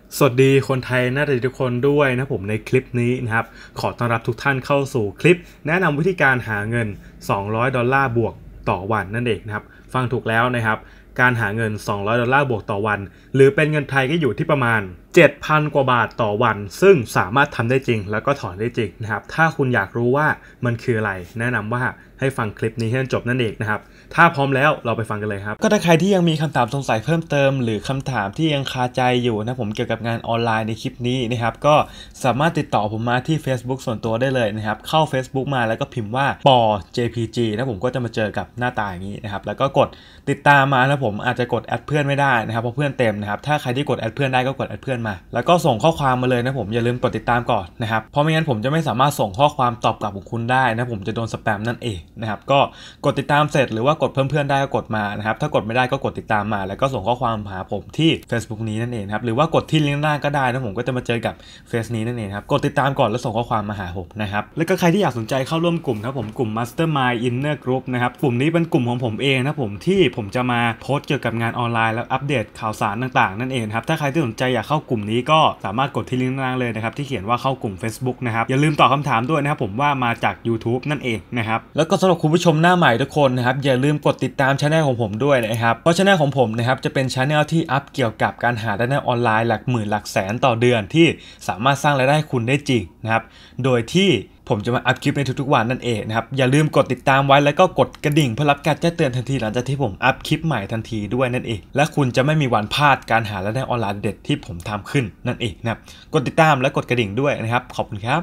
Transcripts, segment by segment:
สวัสดีคนไทยน่าจะทุกคนด้วยนะผมในคลิปนี้นะครับขอต้อนรับทุกท่านเข้าสู่คลิปแนะนำวิธีการหาเงิน$200บวกต่อวันนั่นเองนะครับฟังถูกแล้วนะครับการหาเงิน$200บวกต่อวันหรือเป็นเงินไทยก็อยู่ที่ประมาณ7,000 กว่าบาทต่อวันซึ่งสามารถทำได้จริงแล้วก็ถอนได้จริงนะครับถ้าคุณอยากรู้ว่ามันคืออะไรแนะนำว่าให้ฟังคลิปนี้ให้จบนั่นเองนะครับถ้าพร้อมแล้วเราไปฟังกันเลยครับก็ถ้าใครที่ยังมีคำถามสงสัยเพิ่มเติมหรือคำถามที่ยังคาใจอยู่นะผมเกี่ยวกับงานออนไลน์ในคลิปนี้นะครับก็สามารถติดต่อผมมาที่ Facebook ส่วนตัวได้เลยนะครับเข้า Facebook มาแล้วก็พิมพ์ว่าปอ JPG นะผมก็จะมาเจอกับหน้าตาอย่างนี้นะครับแล้วก็กดติดตามมานะผมอาจจะกดแอดเพื่อนไม่ได้นะครับเพราะเพื่อนเต็มนะครับถ้าใครที่กดแอดเพื่อนได้ก็กดแอดเพื่อนมาแล้วก็ส่งข้อความมาเลยนะผมอย่าลืมกดติดตามก่อนนะครับเพราะไม่งั้นผมจะไม่สามารถส่งข้อความตอบกลับของคุณได้นะผมจะโดนสแปมนั่นเองนะครับก็กดติดตามเสร็จหรือว่ากดเพิ่มเพื่อนได้ก็กดมานะครับถ้ากดไม่ได้ก็กดติดตามมาแล้วก็ส่งข้อความหาผมที่ Facebook นี้นั่นเองครับหรือว่ากดที่ลิงก์ล่างก็ได้นะผมก็จะมาเจอกับเฟซนี้นั่นเองครับกดติดตามก่อนแล้วส่งข้อความมาหาผมนะครับแล้วก็ใครที่อยากสนใจเข้าร่วมกลุ่มครับผมกลุ่ม Mastermind Inner Group นะครับกลุ่มนี้เป็นกลุ่มของผมเองนะผมที่ผมจะมาโพสต์เกี่ยวกับงานออนไลน์แล้วอัปเดตข่าวสารต่างๆนั่นเองครับถ้าใครที่สนใจอยากเข้ากลุ่มนี้ก็สามารถกดที่ลิงก์ล่างเลยนะครับที่เขียนว่าเข้ากลุ่ม Facebook นะครับอย่าลืมตอบคำถามด้วยนะครับผมว่ามาจาก YouTube นั่นเองนะครับแล้วก็สำหรับคุณผู้ชมหน้าใหม่ทุกคนนะครับอย่าลืมกดติดตามช่องของผมด้วยนะครับเพราะช่องของผมนะครับจะเป็นช่องที่อัพเกี่ยวกับการหารายได้ออนไลน์หลักหมื่นหลักแสนต่อเดือนที่สามารถสร้างรายได้ให้คุณได้จริงนะครับโดยที่ผมจะมาอัพคลิปในทุกๆวันนั่นเองนะครับอย่าลืมกดติดตามไว้แล้วก็กดกระดิ่งเพื่อรับการแจ้งเตือนทันทีหลังจากที่ผมอัพคลิปใหม่ทันทีด้วยนั่นเองและคุณจะไม่มีวันพลาดการหารายได้ออนไลน์เด็ดที่ผมทำขึ้นนั่นเองนะครับกดติดตามและกดกระดิ่งด้วยนะครับขอบคุณครับ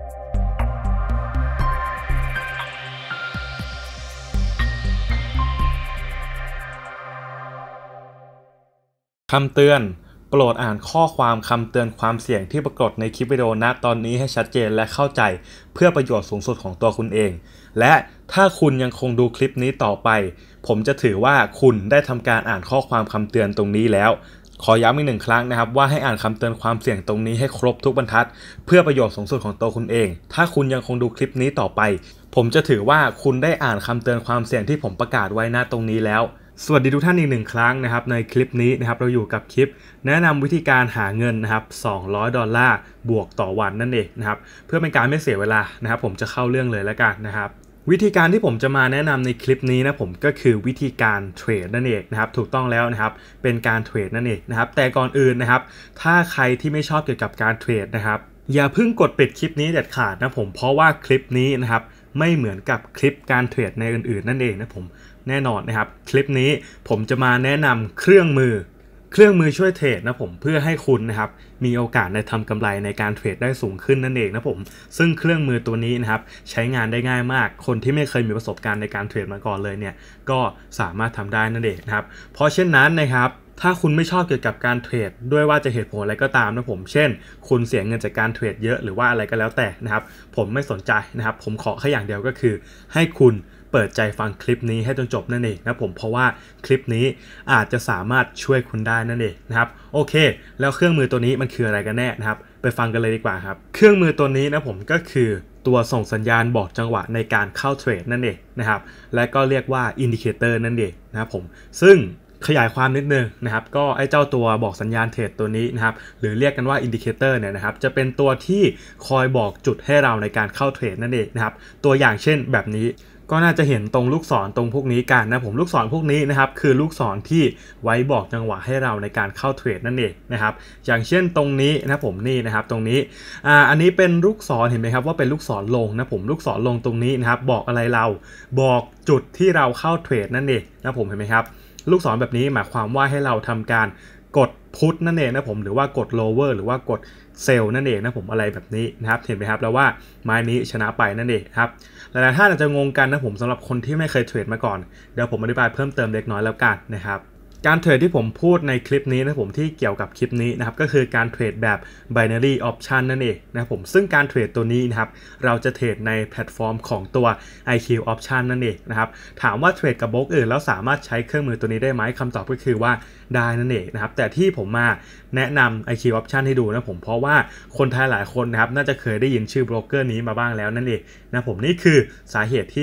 คำเตือนโปรดอ่านข้อความคำเตือนความเสี่ยงที่ปรากฏในคลิปวิดีโอณตอนนี้ให้ชัดเจนและเข้าใจเพื่อประโยชน์สูงสุดของตัวคุณเองและถ้าคุณยังคงดูคลิปนี้ต่อไปผมจะถือว่าคุณได้ทำการอ่านข้อความคำเตือนตรงนี้แล้วขอย้ำอีก1 ครั้งนะครับว่าให้อ่านคำเตือนความเสี่ยงตรงนี้ให้ครบทุกบรรทัดเพื่อประโยชน์สูงสุดของตัวคุณเองถ้าคุณยังคงดูคลิปนี้ต่อไปผมจะถือว่าคุณได้อ่านคำเตือนความเสี่ยงที่ผมประกาศไว้ณตรงนี้แล้วสวัสดีทุกท่านอีก1 ครั้งนะครับในคลิปนี้นะครับเราอยู่กับคลิปแนะนำวิธีการหาเงินนะครับ$200บวกต่อวันนั่นเองนะครับเพื่อเป็นการไม่เสียเวลานะครับผมจะเข้าเรื่องเลยแล้วกันนะครับวิธีการที่ผมจะมาแนะนำในคลิปนี้นะผมก็คือวิธีการเทรดนั่นเองนะครับถูกต้องแล้วนะครับเป็นการเทรดนั่นเองนะครับแต่ก่อนอื่นนะครับถ้าใครที่ไม่ชอบเกี่ยวกับการเทรดนะครับอย่าเพิ่งกดปิดคลิปนี้เด็ดขาดนะผมเพราะว่าคลิปนี้นะครับไม่เหมือนกับคลิปการเทรดในอื่นๆนั่นเองนะผมแน่นอนนะครับคลิปนี้ผมจะมาแนะนำเครื่องมือช่วยเทรดนะผมเพื่อให้คุณนะครับมีโอกาสในทำกำไรในการเทรดได้สูงขึ้นนั่นเองนะผมซึ่งเครื่องมือตัวนี้นะครับใช้งานได้ง่ายมากคนที่ไม่เคยมีประสบการณ์ในการเทรดมาก่อนเลยเนี่ยก็สามารถทำได้นั่นเองนะครับเพราะเช่นนั้นนะครับถ้าคุณไม่ชอบเกี่ยวกับการเทรดด้วยว่าจะเหตุผลอะไรก็ตามนะผมเช่นคุณเสียเงินจากการเทรดเยอะหรือว่าอะไรก็แล้วแต่นะครับผมไม่สนใจนะครับผมขอแค่อย่างเดียวก็คือให้คุณเปิดใจฟังคลิปนี้ให้จนจบนั่นเองนะผมเพราะว่าคลิปนี้อาจจะสามารถช่วยคุณได้นั่นเองนะครับโอเคแล้วเครื่องมือตัวนี้มันคืออะไรกันแน่นะครับไปฟังกันเลยดีกว่าครับเครื่องมือตัวนี้นะผมก็คือตัวส่งสัญญาณบอกจังหวะในการเข้าเทรดนั่นเองนะครับและก็เรียกว่าอินดิเคเตอร์นั่นเองนะครับผมซึ่งขยายความนิดนึงนะครับก็ไอ้เจ้าตัวบอกสัญญาณเทรดตัวนี้นะครับหรือเรียกกันว่าอินดิเคเตอร์เนี่ยนะครับจะเป็นตัวที่คอยบอกจุดให้เราในการเข้าเทรดนั่นเองนะครับตัวอย่างเช่นแบบนี้ก็น่าจะเห็นตรงลูกศรตรงพวกนี้กันนะผมลูกศรพวกนี้นะครับคือลูกศรที่ไว้บอกจังหวะให้เราในการเข้าเทรดนั่นเองนะครับอย่างเช่นตรงนี้นะผมนี่นะครับตรงนี้อันนี้เป็นลูกศรเห็นไหมครับว่าเป็นลูกศรลงนะผมลูกศรลงตรงนี้นะครับบอกอะไรเราบอกจุดที่เราเข้าเทรดนั่นเองนะผมเห็นไหมครับลูกศรแบบนี้หมายความว่าให้เราทำการกดพุทนั่นเองนะผมหรือว่ากด lower หรือว่ากดเซลล์นั่นเองนะผมอะไรแบบนี้นะครับเห็นไหมครับแล้วว่าไม้นี้ชนะไปนั่นเองครับหลายๆท่านอาจจะงงกันนะผมสำหรับคนที่ไม่เคยเทรดมาก่อนเดี๋ยวผมอธิบายเพิ่มเติมเล็กน้อยแล้วกันนะครับการเทรดที่ผมพูดในคลิปนี้นะผมที่เกี่ยวกับคลิปนี้นะครับก็คือการเทรดแบบ binary option นั่นเองนะครับผมซึ่งการเทรดตัวนี้นะครับเราจะเทรดในแพลตฟอร์มของตัว IQ option นั่นเองนะครับถามว่าเทรดกับบล็อกอื่นแล้วสามารถใช้เครื่องมือตัวนี้ได้ไหมคำตอบก็คือว่าได้นั่นเองนะครับแต่ที่ผมมาแนะนำ IQ option ให้ดูนะผมเพราะว่าคนไทยหลายคนนะครับน่าจะเคยได้ยินชื่อโบรกเกอร์นี้มาบ้างแล้วนั่นเองนะผมนี่คือสาเหตุที่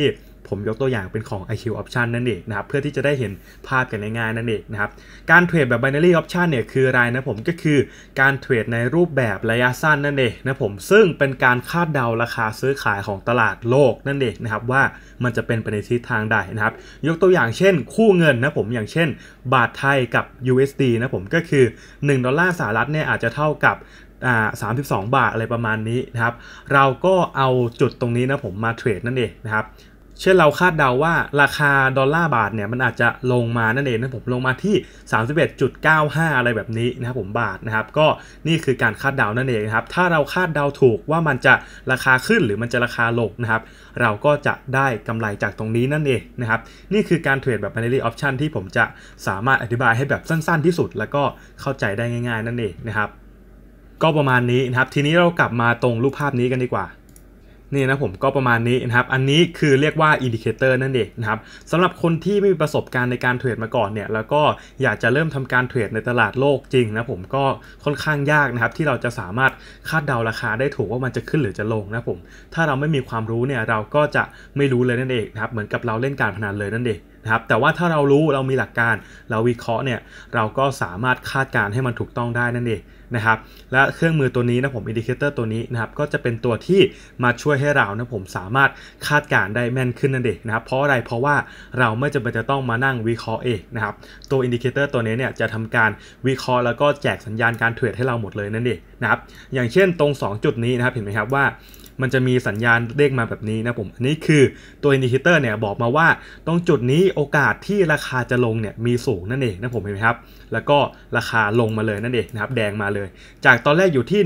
ผมยกตัวอย่างเป็นของ IQ Option นั่นเองนะครับเพื่อที่จะได้เห็นภาพกันง่ายๆนั่นเองนะครับการเทรดแบบ Binary Option เนี่ยคืออะไรนะผมก็คือการเทรดในรูปแบบระยะสั้นนั่นเองนะผมซึ่งเป็นการคาดเดาราคาซื้อขายของตลาดโลกนั่นเองนะครับว่ามันจะเป็นไปในทิศทางใดนะครับยกตัวอย่างเช่นคู่เงินนะผมอย่างเช่นบาทไทยกับ USD นะผมก็คือ$1เนี่ยอาจจะเท่ากับ32 บาทอะไรประมาณนี้นะครับเราก็เอาจุดตรงนี้นะผมมาเทรดนั่นเองนะครับเช่นเราคาดเดาว่าราคาดอลลาร์บาทเนี่ยมันอาจจะลงมานั่นเองนะผมลงมาที่ 31.95 อะไรแบบนี้นะครับผมบาทนะครับก็นี่คือการคาดเดานั่นเองนะครับถ้าเราคาดเดาถูกว่ามันจะราคาขึ้นหรือมันจะราคาลงนะครับเราก็จะได้กำไรจากตรงนี้นั่นเองนะครับนี่คือการเทรดแบบ binary option ที่ผมจะสามารถอธิบายให้แบบสั้นๆที่สุดแล้วก็เข้าใจได้ง่ายๆนั่นเองนะครับก็ประมาณนี้นะครับทีนี้เรากลับมาตรงรูปภาพนี้กันดีกว่านี่นะผมก็ประมาณนี้นะครับอันนี้คือเรียกว่าอินดิเคเตอร์นั่นเองนะครับสำหรับคนที่ไม่มีประสบการณ์ในการเทรดมาก่อนเนี่ยแล้วก็อยากจะเริ่มทำการเทรดในตลาดโลกจริงนะผมก็ค่อนข้างยากนะครับที่เราจะสามารถคาดเดาราคาได้ถูกว่ามันจะขึ้นหรือจะลงนะผมถ้าเราไม่มีความรู้เนี่ยเราก็จะไม่รู้เลยนั่นเองนะครับเหมือนกับเราเล่นการพนันเลยนั่นเองนะครับแต่ว่าถ้าเรารู้เรามีหลักการเราวิเคราะห์เนี่ยเราก็สามารถคาดการณ์ให้มันถูกต้องได้นั่นเองนะครับและเครื่องมือตัวนี้นะผมอินดิเคเตอร์ตัวนี้นะครับก็จะเป็นตัวที่มาช่วยให้เรานะผมสามารถคาดการณ์ได้แม่นขึ้นนั่นเองนะครับเพราะอะไรเพราะว่าเราไม่จำเป็นจะต้องมานั่งวิเคราะห์เองนะครับตัวอินดิเคเตอร์ตัวนี้เนี่ยจะทำการวิเคราะห์แล้วก็แจกสัญญาณการเทรดให้เราหมดเลยนั่นเองนะครับอย่างเช่นตรง2จุดนี้นะครับเห็นไหมครับว่ามันจะมีสัญญาณเลขมาแบบนี้นะผมอันนี้คือตัวอินดิเคเตอร์เนี่ยบอกมาว่าตรงจุดนี้โอกาสที่ราคาจะลงเนี่ยมีสูงนั่นเองนะผมเห็นไหมครับแล้วก็ราคาลงมาเลยนั่นเองนะครับแดงมาเลยจากตอนแรกอยู่ที่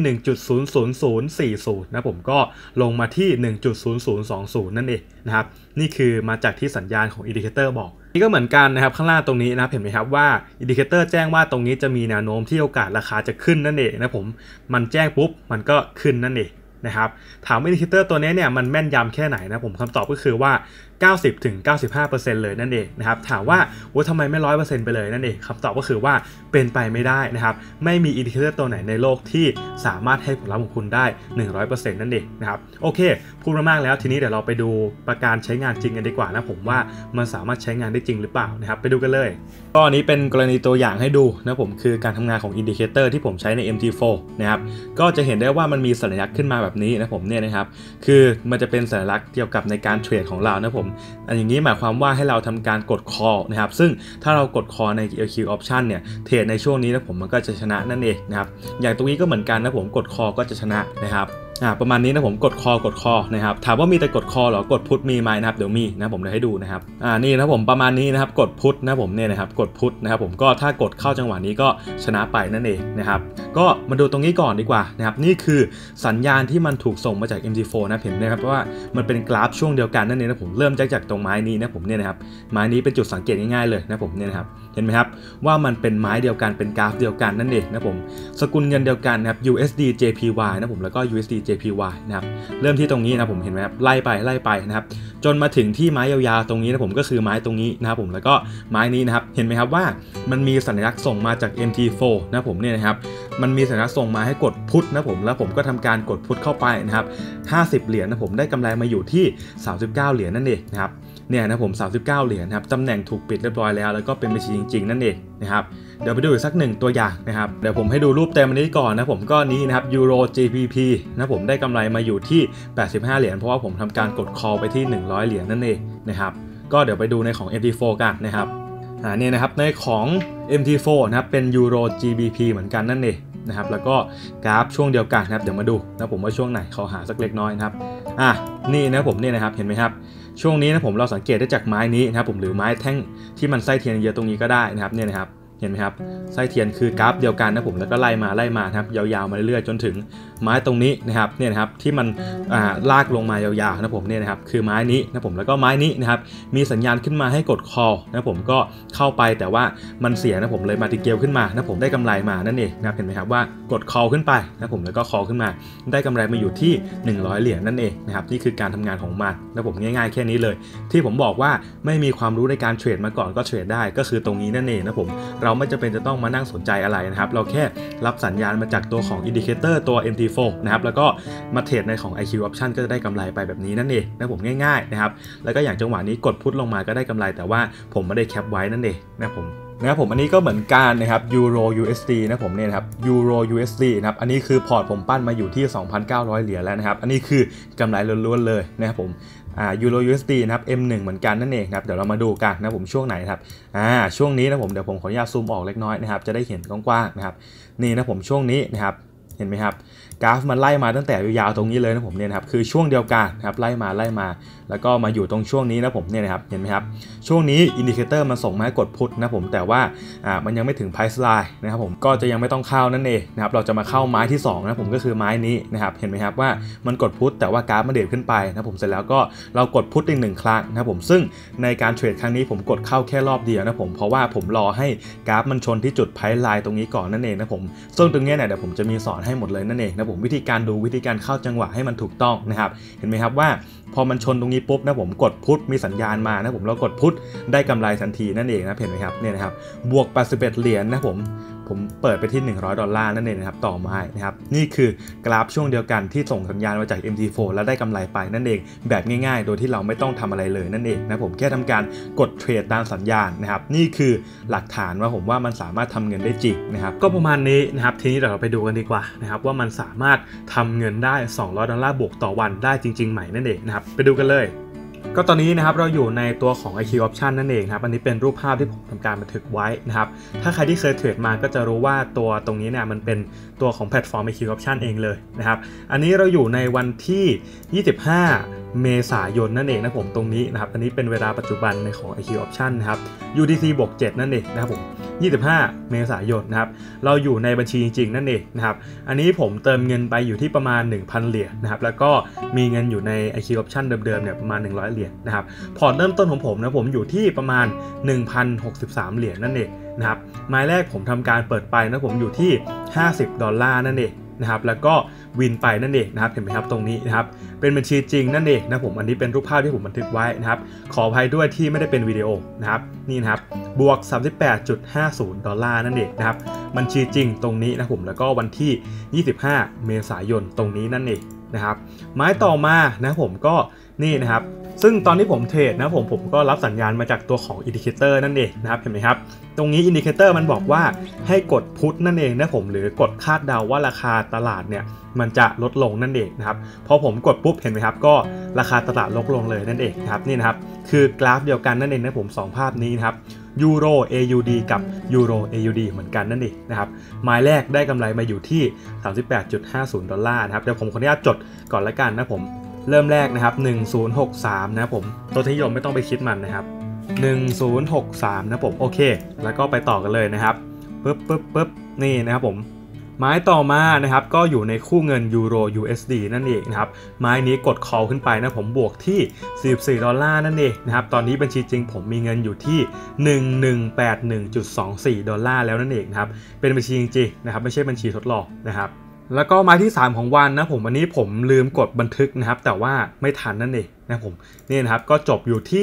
1.00040 นะผมก็ลงมาที่ 1.0020 นั่นเองนะครับนี่คือมาจากที่สัญญาณของอินดิเคเตอร์บอกนี่ก็เหมือนกันนะครับข้างล่างตรงนี้นะครับเห็นไหมครับว่าอินดิเคเตอร์แจ้งว่าตรงนี้จะมีแนวโน้มที่โอกาสราคาจะขึ้นนั่นเองนะผมมันแจ้งปุ๊บมันก็ขึ้นนั่นเองนะครับถามอินดิเคเตอร์ตัวนี้เนี่ยมันแม่นยำแค่ไหนนะผมคำตอบก็คือว่า 90-95% เลยนั่นเองนะครับถามว่าทำไมไม่ 100% ไปเลยนั่นเองคำตอบก็คือว่าเป็นไปไม่ได้นะครับไม่มีอินดิเคเตอร์ตัวไหนในโลกที่สามารถให้ผลลัพธ์ของคุณได้ 100% นั่นเองนะครับโอเคพูดมามากแล้วทีนี้เดี๋ยวเราไปดูประการใช้งานจริงกันดีกว่านะผมว่ามันสามารถใช้งานได้จริงหรือเปล่านะครับไปดูกันเลยก็อันนี้เป็นกรณีตัวอย่างให้ดูนะผมคือการทำงานของอินดิเคเตอร์ที่ผมใช้ใน MT4 นะครับก็จะเห็นได้ว่ามันมีสัญลักษณ์ขึ้นมาแบบนี้นะผมเนี่ยนะครับคือมันจะเป็นสัญลักษณ์เกี่ยวกับในการเทรดของเรานะผมอันอย่างนี้หมายความว่าให้เราทำการกด call นะครับซึ่งถ้าเรากด call ใน IQ Option เนี่ยเทรดในช่วงนี้นะผมมันก็จะชนะนั่นเองนะครับอย่างตรงนี้ก็เหมือนกันนะผมกด call ก็จะชนะนะครับประมาณนี้นะผมกด call นะครับถามว่ามีแต่กด call หรอกด put มีไหมนะครับเดี๋ยวมีนะผมจะให้ดูนะครับนี่นะผมประมาณนี้นะครับกด put นะผมเนี่ยนะครับกด put นะครับผมก็ถ้ากดเข้าจังหวะนี้ก็ชนะไปนั่นเองนะครับก็มาดูตรงนี้ก่อนดีกว่านะครับนี่คือสัญญาณที่มันถูกส่งมาจาก MT4 นะเห็นนะครับว่ามันเป็นกราฟช่วงเดียวกันนั่นเองนะผมเริ่มจากตรงไม้นี้นะผมเนี่ยนะครับไม้นี้เป็นจุดสังเกตง่ายๆเลยนะผมเนี่ยนะครับเห็นไหมครับว่ามันเป็นไม้เดียวกันเป็นกราฟเดียวกันนั่นเองนะผมสกุลเงินเดียวกันนะครับ USD JPY นะผมแล้วก็ USD JPY นะครับเริ่มที่ตรงนี้นะผมเห็นไหมครับไล่ไปนะครับจนมาถึงที่ไม้ยาวๆตรงนี้นะผมก็คือไม้ตรงนี้นะครับผมแล้วก็ไม้นี้นะครับเห็นไหมครับว่ามันมีสัญลักษณ์ส่งมาจาก MT4 นะผมเนี่ยนะครับมันมีสัญลักษณ์ส่งมาให้กดพุทนะผมแล้วผมก็ทำการกดพุทเข้าไปนะครับ50เหรียญนะผมได้กำไรมาอยู่ที่39เหรียญนั่นเองนะครับเนี่ยนะผม39เหรียญครับตำแหน่งถูกปิดเรียบร้อยแล้วแล้วก็เป็นบัญชีจริงๆนั่นเองนะครับเดี๋ยวไปดูอีกสักหนึ่งตัวอย่างนะครับเดี๋ยวผมให้ดูรูปเต็มอันนี้ก่อนนะผมก็นี้นะครับยูโร GBP นะผมได้กำไรมาอยู่ที่85เหรียญเพราะว่าผมทำการกด call ไปที่100เหรียญนั่นเองนะครับก็เดี๋ยวไปดูในของ MT4 กันนะครับเนี่ยนะครับในของ MT4 นะครับเป็นยูโร GBP เหมือนกันนั่นเองนะครับแล้วก็กราฟช่วงเดียวกันนะครับเดี๋ยวมาดูนะผมว่าช่วงไหนเขาหาสักเล็กน้อยนะครับนี่นะผมเนี่ยนะครับเห็นไหมครับช่วงนี้นะผมเราสังเกตได้จากไม้นี้นะครับผมหรือไม้แท่งที่มันไส้เทียนเยอะตรงนี้ก็ได้นะครับเนี่ยนะครับเห็นไหมครับไส้เทียนคือกราฟเดียวกันนะผมแล้วก็ไล่มาครับยาวๆมาเรื่อยๆจนถึงไม้ตรงนี้นะครับเนี่ยนะครับที่มันลากลงมายาวๆนะผมเนี่ยนะครับคือไม้นี้นะผมแล้วก็ไม้นี้นะครับมีสัญญาณขึ้นมาให้กด call นะผมก็เข้าไปแต่ว่ามันเสียนะผมเลยมาติเกลขึ้นมานะผมได้กำไรมานั่นเองนะครับเห็นไหมครับว่ากด call ขึ้นไปนะผมแล้วก็ call ขึ้นมาได้กำไรมาอยู่ที่100เหรียญนั่นเองนะครับนี่คือการทำงานของมันนะผมง่ายๆแค่นี้เลยที่ผมบอกว่าไม่มีความรู้ในการเทรดมาก่อนก็เทรดได้ก็คือตรงนี้นั่นเองนะผมเราไม่จำเป็นจะต้องมานั่งสนใจอะไรนะครับเราแค่รับสัญญาณมาจากตัวของอินดิเคเตอร์ตัว MT4 MT4 นะครับแล้วก็มาเทรดในของ IQ Option ก็จะได้กำไรไปแบบนี้นั่นเองนะผมง่ายๆนะครับแล้วก็อย่างจังหวะนี้กดพุทลงมาก็ได้กำไรแต่ว่าผมไม่ได้แคปไว้นั่นเองนะครับผมอันนี้ก็เหมือนกันนะครับ Euro USD นะผมเนี่ยนะครับ Euro USD นะครับอันนี้คือพอร์ตผมปั้นมาอยู่ที่ 2,900 เหรียญแล้วนะครับอันนี้คือกำไรล้วนๆเลยนะครับผมEuro USD นะครับ M1 เหมือนกันนั่นเองครับเดี๋ยวเรามาดูกันนะผมช่วงไหนครับช่วงนี้นะผมเดี๋ยวผมขออนุญาตซูมออกเล็กน้อยนะครับจะได้เห็นกว้างๆนะครับนี่นะผมช่วงนี้นะครับเห็นไหมครับกราฟมันไล่มาตั้งแต่ยาวๆตรงนี้เลยนะผมเนี่ยนะครับคือช่วงเดียวกันนะครับไล่มาแล้วก็มาอยู่ตรงช่วงนี้นะผมเนี่ยนะครับเห็นไหมครับช่วงนี้อินดิเคเตอร์มันส่งมาให้กดพุทนะผมแต่ว่ามันยังไม่ถึง price line นะครับผมก็จะยังไม่ต้องเข้านั่นเองนะครับเราจะมาเข้าไม้ที่2นะผมก็คือไม้นี้นะครับเห็นไหมครับว่ามันกดพุทแต่ว่ากราฟมันเดินขึ้นไปนะผมเสร็จแล้วก็เรากดพุทอีก1ครั้งนะผมซึ่งในการเทรดครั้งนี้ผมกดเข้าแค่รอบเดียวนะผมเพราะว่าผมรอให้กราฟมันชนที่จุด price line ตรงนี้ก่อนนั่นเองนะผมซึ่งตรงนี้เนี่ยเดี๋ยวผมจะมีสอนให้หมดเลยนั่นเองนะผมวิธีการดูวิธีการเข้าจังหวะให้มันถูกต้องนะครับเห็นไหมครับว่าพอมันชนตรงนี้ปุ๊บนะผมกดพุทมีสัญญาณมานะผมเรากดพุทได้กำไรทันทีนั่นเองนะเห็นไหมครับเนี่ยนะครับบวก81เหรียญนะผมเปิดไปที่$100นั่นเองนะครับต่อไม้นะครับนี่คือกราฟช่วงเดียวกันที่ส่งสัญญาณมาจาก MT4 แล้วได้กำไรไปนั่นเองแบบง่ายๆโดยที่เราไม่ต้องทำอะไรเลยนั่นเองนะผมแค่ทำการกดเทรดตามสัญญาณนะครับนี่คือหลักฐานว่าผมว่ามันสามารถทำเงินได้จริงนะครับก็ประมาณนี้นะครับทีนี้เราไปดูกันดีกว่านะครับว่ามันสามารถทำเงินได้$200บวกต่อวันได้จริงๆไหมนั่นเองนะครับไปดูกันเลยก็ตอนนี้นะครับเราอยู่ในตัวของ IQ Option นั่นเองครับอันนี้เป็นรูปภาพที่ผมทำการบันทึกไว้นะครับถ้าใครที่เคยเทรดมาก็จะรู้ว่าตัวตรงนี้เนี่ยมันเป็นตัวของแพลตฟอร์ม IQ Option เองเลยนะครับอันนี้เราอยู่ในวันที่25เมษายนนั่นเองนะผมตรงนี้นะครับอันนี้เป็นเวลาปัจจุบันในของ IQ Option นะครับ UTC บวก7นั่นเองนะครับผม25เมษายนนะครับเราอยู่ในบัญชีจริงๆนั่นเองนะครับอันนี้ผมเติมเงินไปอยู่ที่ประมาณ 1,000 เหรียญนะครับแล้วก็มีเงินอยู่ใน IQ Option เดิมๆเนี่ยประมาณ100เหรียญนะครับพอร์ตเริ่มต้นของผมนะผมอยู่ที่ประมาณ 1,063 เหรียญนั่นเองนะครับไม้แรกผมทำการเปิดไปนะผมอยู่ที่$50นั่นเองนะครับแล้วก็วินไปนั่นเองนะครับเห็นไหมครับตรงนี้นะครับเป็นบัญชีจริงนั่นเองนะผมอันนี้เป็นรูปภาพที่ผมบันทึกไว้นะครับขออภัยด้วยที่ไม่ได้เป็นวิดีโอนะครับนี่นะครับบวก$38.50นั่นเองนะครับบัญชีจริงตรงนี้นะผมแล้วก็วันที่25เมษายนตรงนี้นั่นเองนะครับไม้ต่อมานะผมก็นี่นะครับซึ่งตอนที่ผมเทรดนะผมก็รับสัญญาณมาจากตัวของอินดิเคเตอร์นั่นเองนะครับเห็นไหมครับตรงนี้อินดิเคเตอร์มันบอกว่าให้กดพุทนั่นเองนะผมหรือกดคาดเดาว่าราคาตลาดเนี่ยมันจะลดลงนั่นเองนะครับพอผมกดปุ๊บเห็นไหมครับก็ราคาตลาดลดลงเลยนั่นเองนะครับนี่นะครับคือกราฟเดียวกันนั่นเองนะผม2ภาพนี้นะครับยูโร AUD กับยูโร AUD เหมือนกันนั่นเองนะครับไม้แรกได้กำไรมาอยู่ที่$38.50นะครับเดี๋ยวผมขออนุญาตจดก่อนละกันนะผมเริ่มแรกนะครับ1063นะผมตัวที่นิยมไม่ต้องไปคิดมันนะครับ1063นะผมโอเคแล้วก็ไปต่อกันเลยนะครับปึ๊บนี่นะครับผมไม้ต่อมานะครับก็อยู่ในคู่เงินยูโร USD นั่นเองนะครับไม้นี้กด call ขึ้นไปนะผมบวกที่$44นั่นเองนะครับตอนนี้บัญชีจริงผมมีเงินอยู่ที่$1181.24แล้วนั่นเองนะครับเป็นบัญชีจริงๆนะครับไม่ใช่บัญชีทดลองนะครับแล้วก็ไม้ที่3ของวันนะผมวันนี้ผมลืมกดบันทึกนะครับแต่ว่าไม่ทันนั่นเองนะผมนี่นะครับก็จบอยู่ที่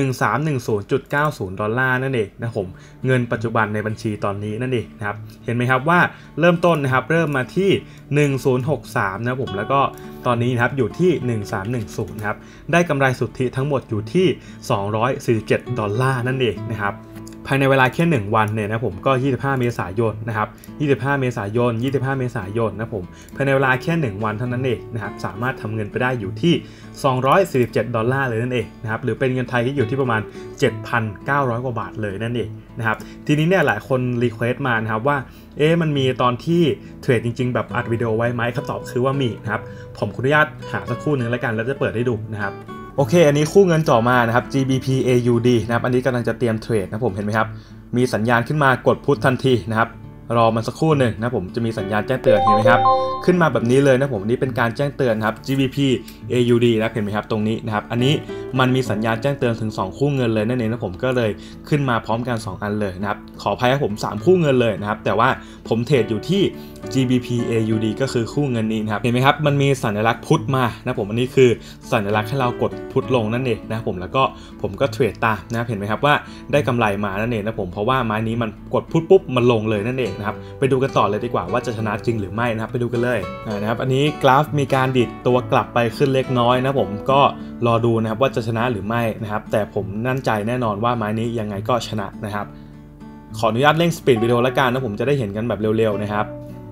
$1310.90นั่นเองนะผมเงินปัจจุบันในบัญชีตอนนี้นั่นเองนะครับเห็นไหมครับว่าเริ่มต้นนะครับเริ่มมาที่1063นะผมแล้วก็ตอนนี้นะครับอยู่ที่1310นะครับได้กำไรสุทธิทั้งหมดอยู่ที่$247นั่นเองนะครับภายในเวลาแค่1วันเนี่ยนะผมก็25เมษายนนะครับ25เมษายนนะผมภายในเวลาแค่1วันเท่านั้นเองนะครับสามารถทำเงินไปได้อยู่ที่$247เลยนั่นเองนะครับหรือเป็นเงินไทยที่อยู่ที่ประมาณ 7,900 กว่าบาทเลยนั่นเองนะครับทีนี้เนี่ยหลายคนรีเควสต์มานะครับว่ามันมีตอนที่เทรดจริงๆแบบอัดวิดีโอไว้ไหมคำตอบคือว่ามีนะครับผมขออนุญาตหาสักครู่นึงแล้วกันแล้วจะเปิดให้ดูนะครับโอเคอันนี้คู่เงินต่อมานะครับ GBP AUD นะครับอันนี้กำลังจะเตรียมเทรดนะผมเห็นไหมครับมีสัญญาณขึ้นมากดพุททันทีนะครับรอมันสักครู่หนึ่งนะผมจะมีสัญญาณแจ้งเตือนเห็นไหมครับขึ้นมาแบบนี้เลยนะผมนี่เป็นการแจ้งเตือนครับ GBP AUD นะเห็นไหมครับตรงนี้นะครับอันนี้มันมีสัญญาณแจ้งเตือนถึง2คู่เงินเลยนั่นเองนะผมก็เลยขึ้นมาพร้อมกัน2อันเลยนะครับขออภัยครับผม3คู่เงินเลยนะครับแต่ว่าผมเทรดอยู่ที่ GBP AUD ก็คือคู่เงินนี้นะครับเห็นไหมครับมันมีสัญลักษณ์พุทมานะผมอันนี้คือสัญลักษณ์ให้เรากดพุทลงนั่นเองนะผมแล้วก็ผมก็เทรดตามนะครับเห็นไหมครับว่าได้กำไรมานั่นเองนะผมเพราะว่าไม้นี้มันกดพุทปุ๊บมันลงเลยนั่นเองนะครับไปดูกันต่อเลยดีกว่าว่าจะชนะจริงหรือไม่นะครับไปดูกันเลยนะครับอันนี้กราฟมีการดิดตัวกลับไปขึ้นเล็กน้อยนะผมก็รอดูนะครับว่าจะชนะหรือไม่นะครับแต่ผมมั่นใจแน่นอนว่าไม้นี้ยังไงก็ชนะนะครับขออนุญาตเร่งสปีดวิดีโอแล้วกันนะผมจะได้เห็นกันแบบเร็วๆนะครับ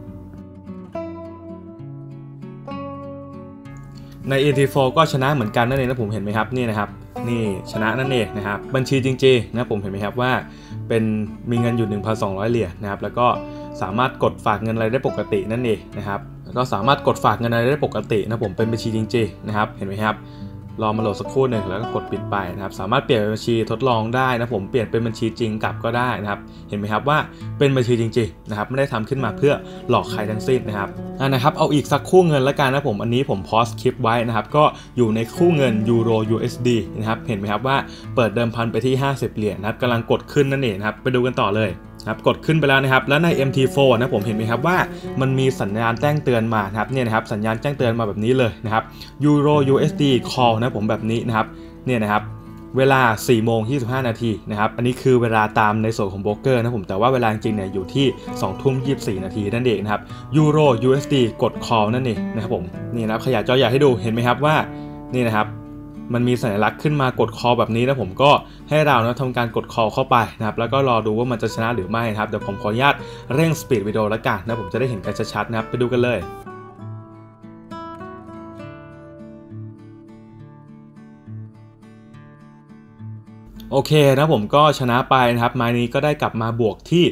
ใน AT4 ก็ชนะเหมือนกันนั่นเองนะผมเห็นไหมครับนี่นะครับนี่ชนะนั่นเองนะครับบัญชีจริงๆนะผมเห็นไหมครับว่าเป็นมีเงินอยู่ 1,200 เหรียญนะครับแล้วก็สามารถกดฝากเงินอะไรได้ปกตินั่นเองนะครับแล้วก็สามารถกดฝากเงินอะไรได้ปกตินะผมเป็นบัญชีจริงๆนะครับเห็นไหมครับรอมาโหลดสักครู่หนึ่งแล้วก็กดปิดไปนะครับสามารถเปลี่ยนเป็นบัญชีทดลองได้นะผมเปลี่ยนเป็นบัญชีจริงกลับก็ได้นะครับเห็นไหมครับว่าเป็นบัญชีจริงๆนะครับไม่ได้ทำขึ้นมาเพื่อหลอกใครทั้งสิ้นนะครับเอาอีกสักคู่เงินแล้วกันนะผมอันนี้ผมพอสคลิปไว้นะครับก็อยู่ในคู่เงินยูโร USD นะครับเห็นไหมครับว่าเปิดเดิมพันไปที่50เหรียญนะครับกำลังกดขึ้นนั่นเองครับไปดูกันต่อเลยครับกดขึ้นไปแล้วนะครับแล้วใน MT4 นะผมเห็นไหมครับว่ามันมีสัญญาณแจ้งเตือนมาครับเนี่ยนะครับสัญญาณแจ้งเตือนมาแบบนี้เลยนะครับ Euro USD Call นะผมแบบนี้นะครับเนี่ยนะครับเวลา 4:25 นาทีนะครับอันนี้คือเวลาตามในส่วนของโบรกเกอร์นะผมแต่ว่าเวลาจริงๆเนี่ยอยู่ที่ 20:24 นาทีนั่นเองนะครับ Euro USD กด Call นั่นเองนะครับผมนี่นะครับขยายจอใหญ่ให้ดูเห็นไหมครับว่านี่นะครับมันมีสัญลักษณ์ขึ้นมากด call แบบนี้นะผมก็ให้เราทำการกด call เข้าไปนะครับแล้วก็รอดูว่ามันจะชนะหรือไม่นะครับเดี๋ยวผมขออนุญาตเร่งสปีดวิดีโอแล้วกันนะผมจะได้เห็นกันชัดๆนะครับไปดูกันเลยโอเคนะผมก็ชนะไปนะครับไม้นี้ก็ได้กลับมาบวกที่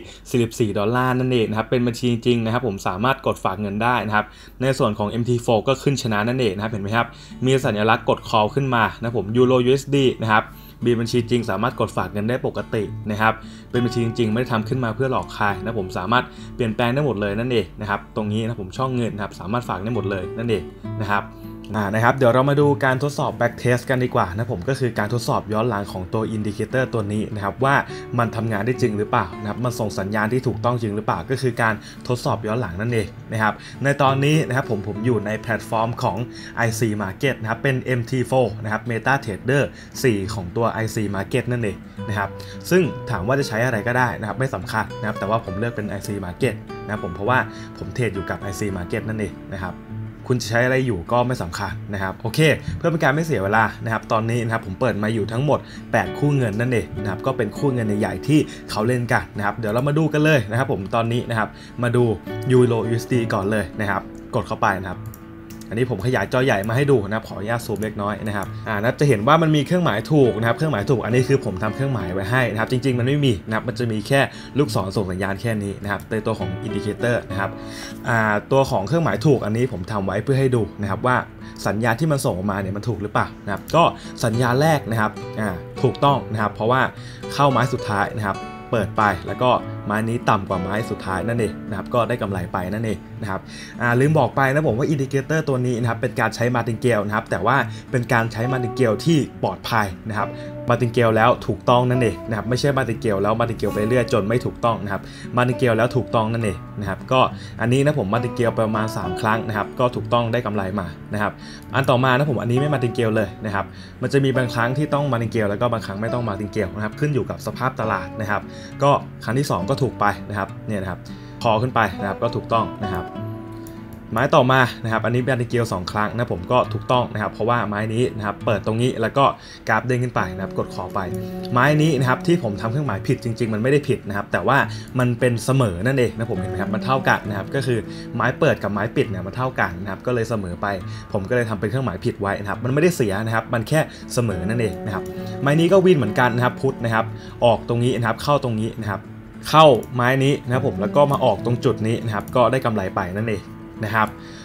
$44นั่นเองนะครับเป็นบัญชีจริงๆนะครับผมสามารถกดฝากเงินได้นะครับในส่วนของ MT4 ก็ขึ้นชนะนั่นเองนะครับเห็นไหมครับมีสัญลักษณ์กด call ขึ้นมานะผม Euro USD นะครับมีบัญชีจริงสามารถกดฝากเงินได้ปกตินะครับเป็นบัญชีจริงๆไม่ได้ทำขึ้นมาเพื่อหลอกใครนะผมสามารถเปลี่ยนแปลงได้หมดเลยนั่นเองนะครับตรงนี้นะผมช่องเงินนะครับสามารถฝากได้หมดเลยนั่นเองนะครับเดี๋ยวเรามาดูการทดสอบ back test กันดีกว่านะผมก็คือการทดสอบย้อนหลังของตัว indicator ตัวนี้นะครับว่ามันทำงานได้จริงหรือเปล่านะครับมันส่งสัญญาณที่ถูกต้องจริงหรือเปล่าก็คือการทดสอบย้อนหลังนั่นเองนะครับในตอนนี้นะครับผมอยู่ในแพลตฟอร์มของ IC Market นะครับเป็น MT4 นะครับ MetaTrader 4 ของตัว IC Market นั่นเองนะครับซึ่งถามว่าจะใช้อะไรก็ได้นะครับไม่สำคัญนะครับแต่ว่าผมเลือกเป็น IC Market นะผมเพราะว่าผมเทรดอยู่กับ IC Market นั่นเองนะครับคุณจะใช้อะไรอยู่ก็ไม่สำคัญนะครับโอเคเพื่อเป็นการไม่เสียเวลานะครับตอนนี้นะครับผมเปิดมาอยู่ทั้งหมด8คู่เงินนั่นเองนะครับก็เป็นคู่เงินใหญ่ๆที่เขาเล่นกันนะครับเดี๋ยวเรามาดูกันเลยนะครับผมตอนนี้นะครับมาดู Euro USD ก่อนเลยนะครับกดเข้าไปนะครับอันนี้ผมขยายจอใหญ่มาให้ดูนะครับขออนุญาตซูมเล็กน้อยนะครับจะเห็นว่ามันมีเครื่องหมายถูกนะครับเครื่องหมายถูกอันนี้คือผมทำเครื่องหมายไว้ให้นะครับจริงๆมันไม่มีนะครับมันจะมีแค่ลูกศรส่งสัญญาณแค่นี้นะครับในตัวของอินดิเคเตอร์นะครับตัวของเครื่องหมายถูกอันนี้ผมทำไว้เพื่อให้ดูนะครับว่าสัญญาณที่มันส่งออกมาเนี่ยมันถูกหรือเปล่านะครับก็สัญญาณแรกนะครับถูกต้องนะครับเพราะว่าเข้าไม้สุดท้ายนะครับเปิดไปแล้วก็ไม้นี้ต่ำกว่าไม้สุดท้ายนั่นเองนะครับก็ได้กำไรไปนั่นเองนะครับลืมบอกไปนะผมว่าอินดิเคเตอร์ตัวนี้นะครับเป็นการใช้มาร์ตินเกลนะครับแต่ว่าเป็นการใช้มาร์ตินเกลที่ปลอดภัยนะครับมาร์ตินเกลแล้วถูกต้องนั่นเองนะครับไม่ใช่มาร์ตินเกลแล้วมาร์ตินเกลไปเรื่อยจนไม่ถูกต้องนะครับมาร์ตินเกลแล้วถูกต้องนั่นเองนะครับก็อันนี้นะผมมาร์ตินเกลประมาณ3ครั้งนะครับก็ถูกต้องได้กำไรมานะครับอันต่อมานะผมอันนี้ไม่มาร์ตินเกลเลยนะครับมันจะมีบางครั้งที่ต้องมาร์ตินเกลแล้วก็บางครั้งไม่ต้องมาร์ตินเกลนะครับขึ้นอยู่กับสภาพตลาดนะครับก็ครั้งที่2ก็ถูกไปนะครับเนี่ยนะครับพอขึ้นไปนะครับก็ถูกต้องนะครับไม้ต่อมานะครับอันนี้เป็นดิเกล2ครั้งนะผมก็ถูกต้องนะครับเพราะว่าไม้นี้นะครับเปิดตรงนี้แล้วก็กราฟเด้งขึ้นไปนะครับกดขอไปไม้นี้นะครับที่ผมทำเครื่องหมายผิดจริงๆมันไม่ได้ผิดนะครับแต่ว่ามันเป็นเสมอนั่นเองนะผมเห็นไหมครับมันเท่ากันนะครับก็คือไม้เปิดกับไม้ปิดเนี่ยมันเท่ากันนะครับก็เลยเสมอไปผมก็เลยทำเป็นเครื่องหมายผิดไว้นะครับมันไม่ได้เสียนะครับมันแค่เสมอนั่นเองนะครับไม้นี้ก็วินเหมือนกันนะครับพุทนะครับออกตรงนี้นะครับเข้าตรงนี้นะครับเข้าไม้นี้นะครับผมแล้วก็มาออกตรงจุดนี้นะครับก็ได้กำไรไปนั่นเองนะครับ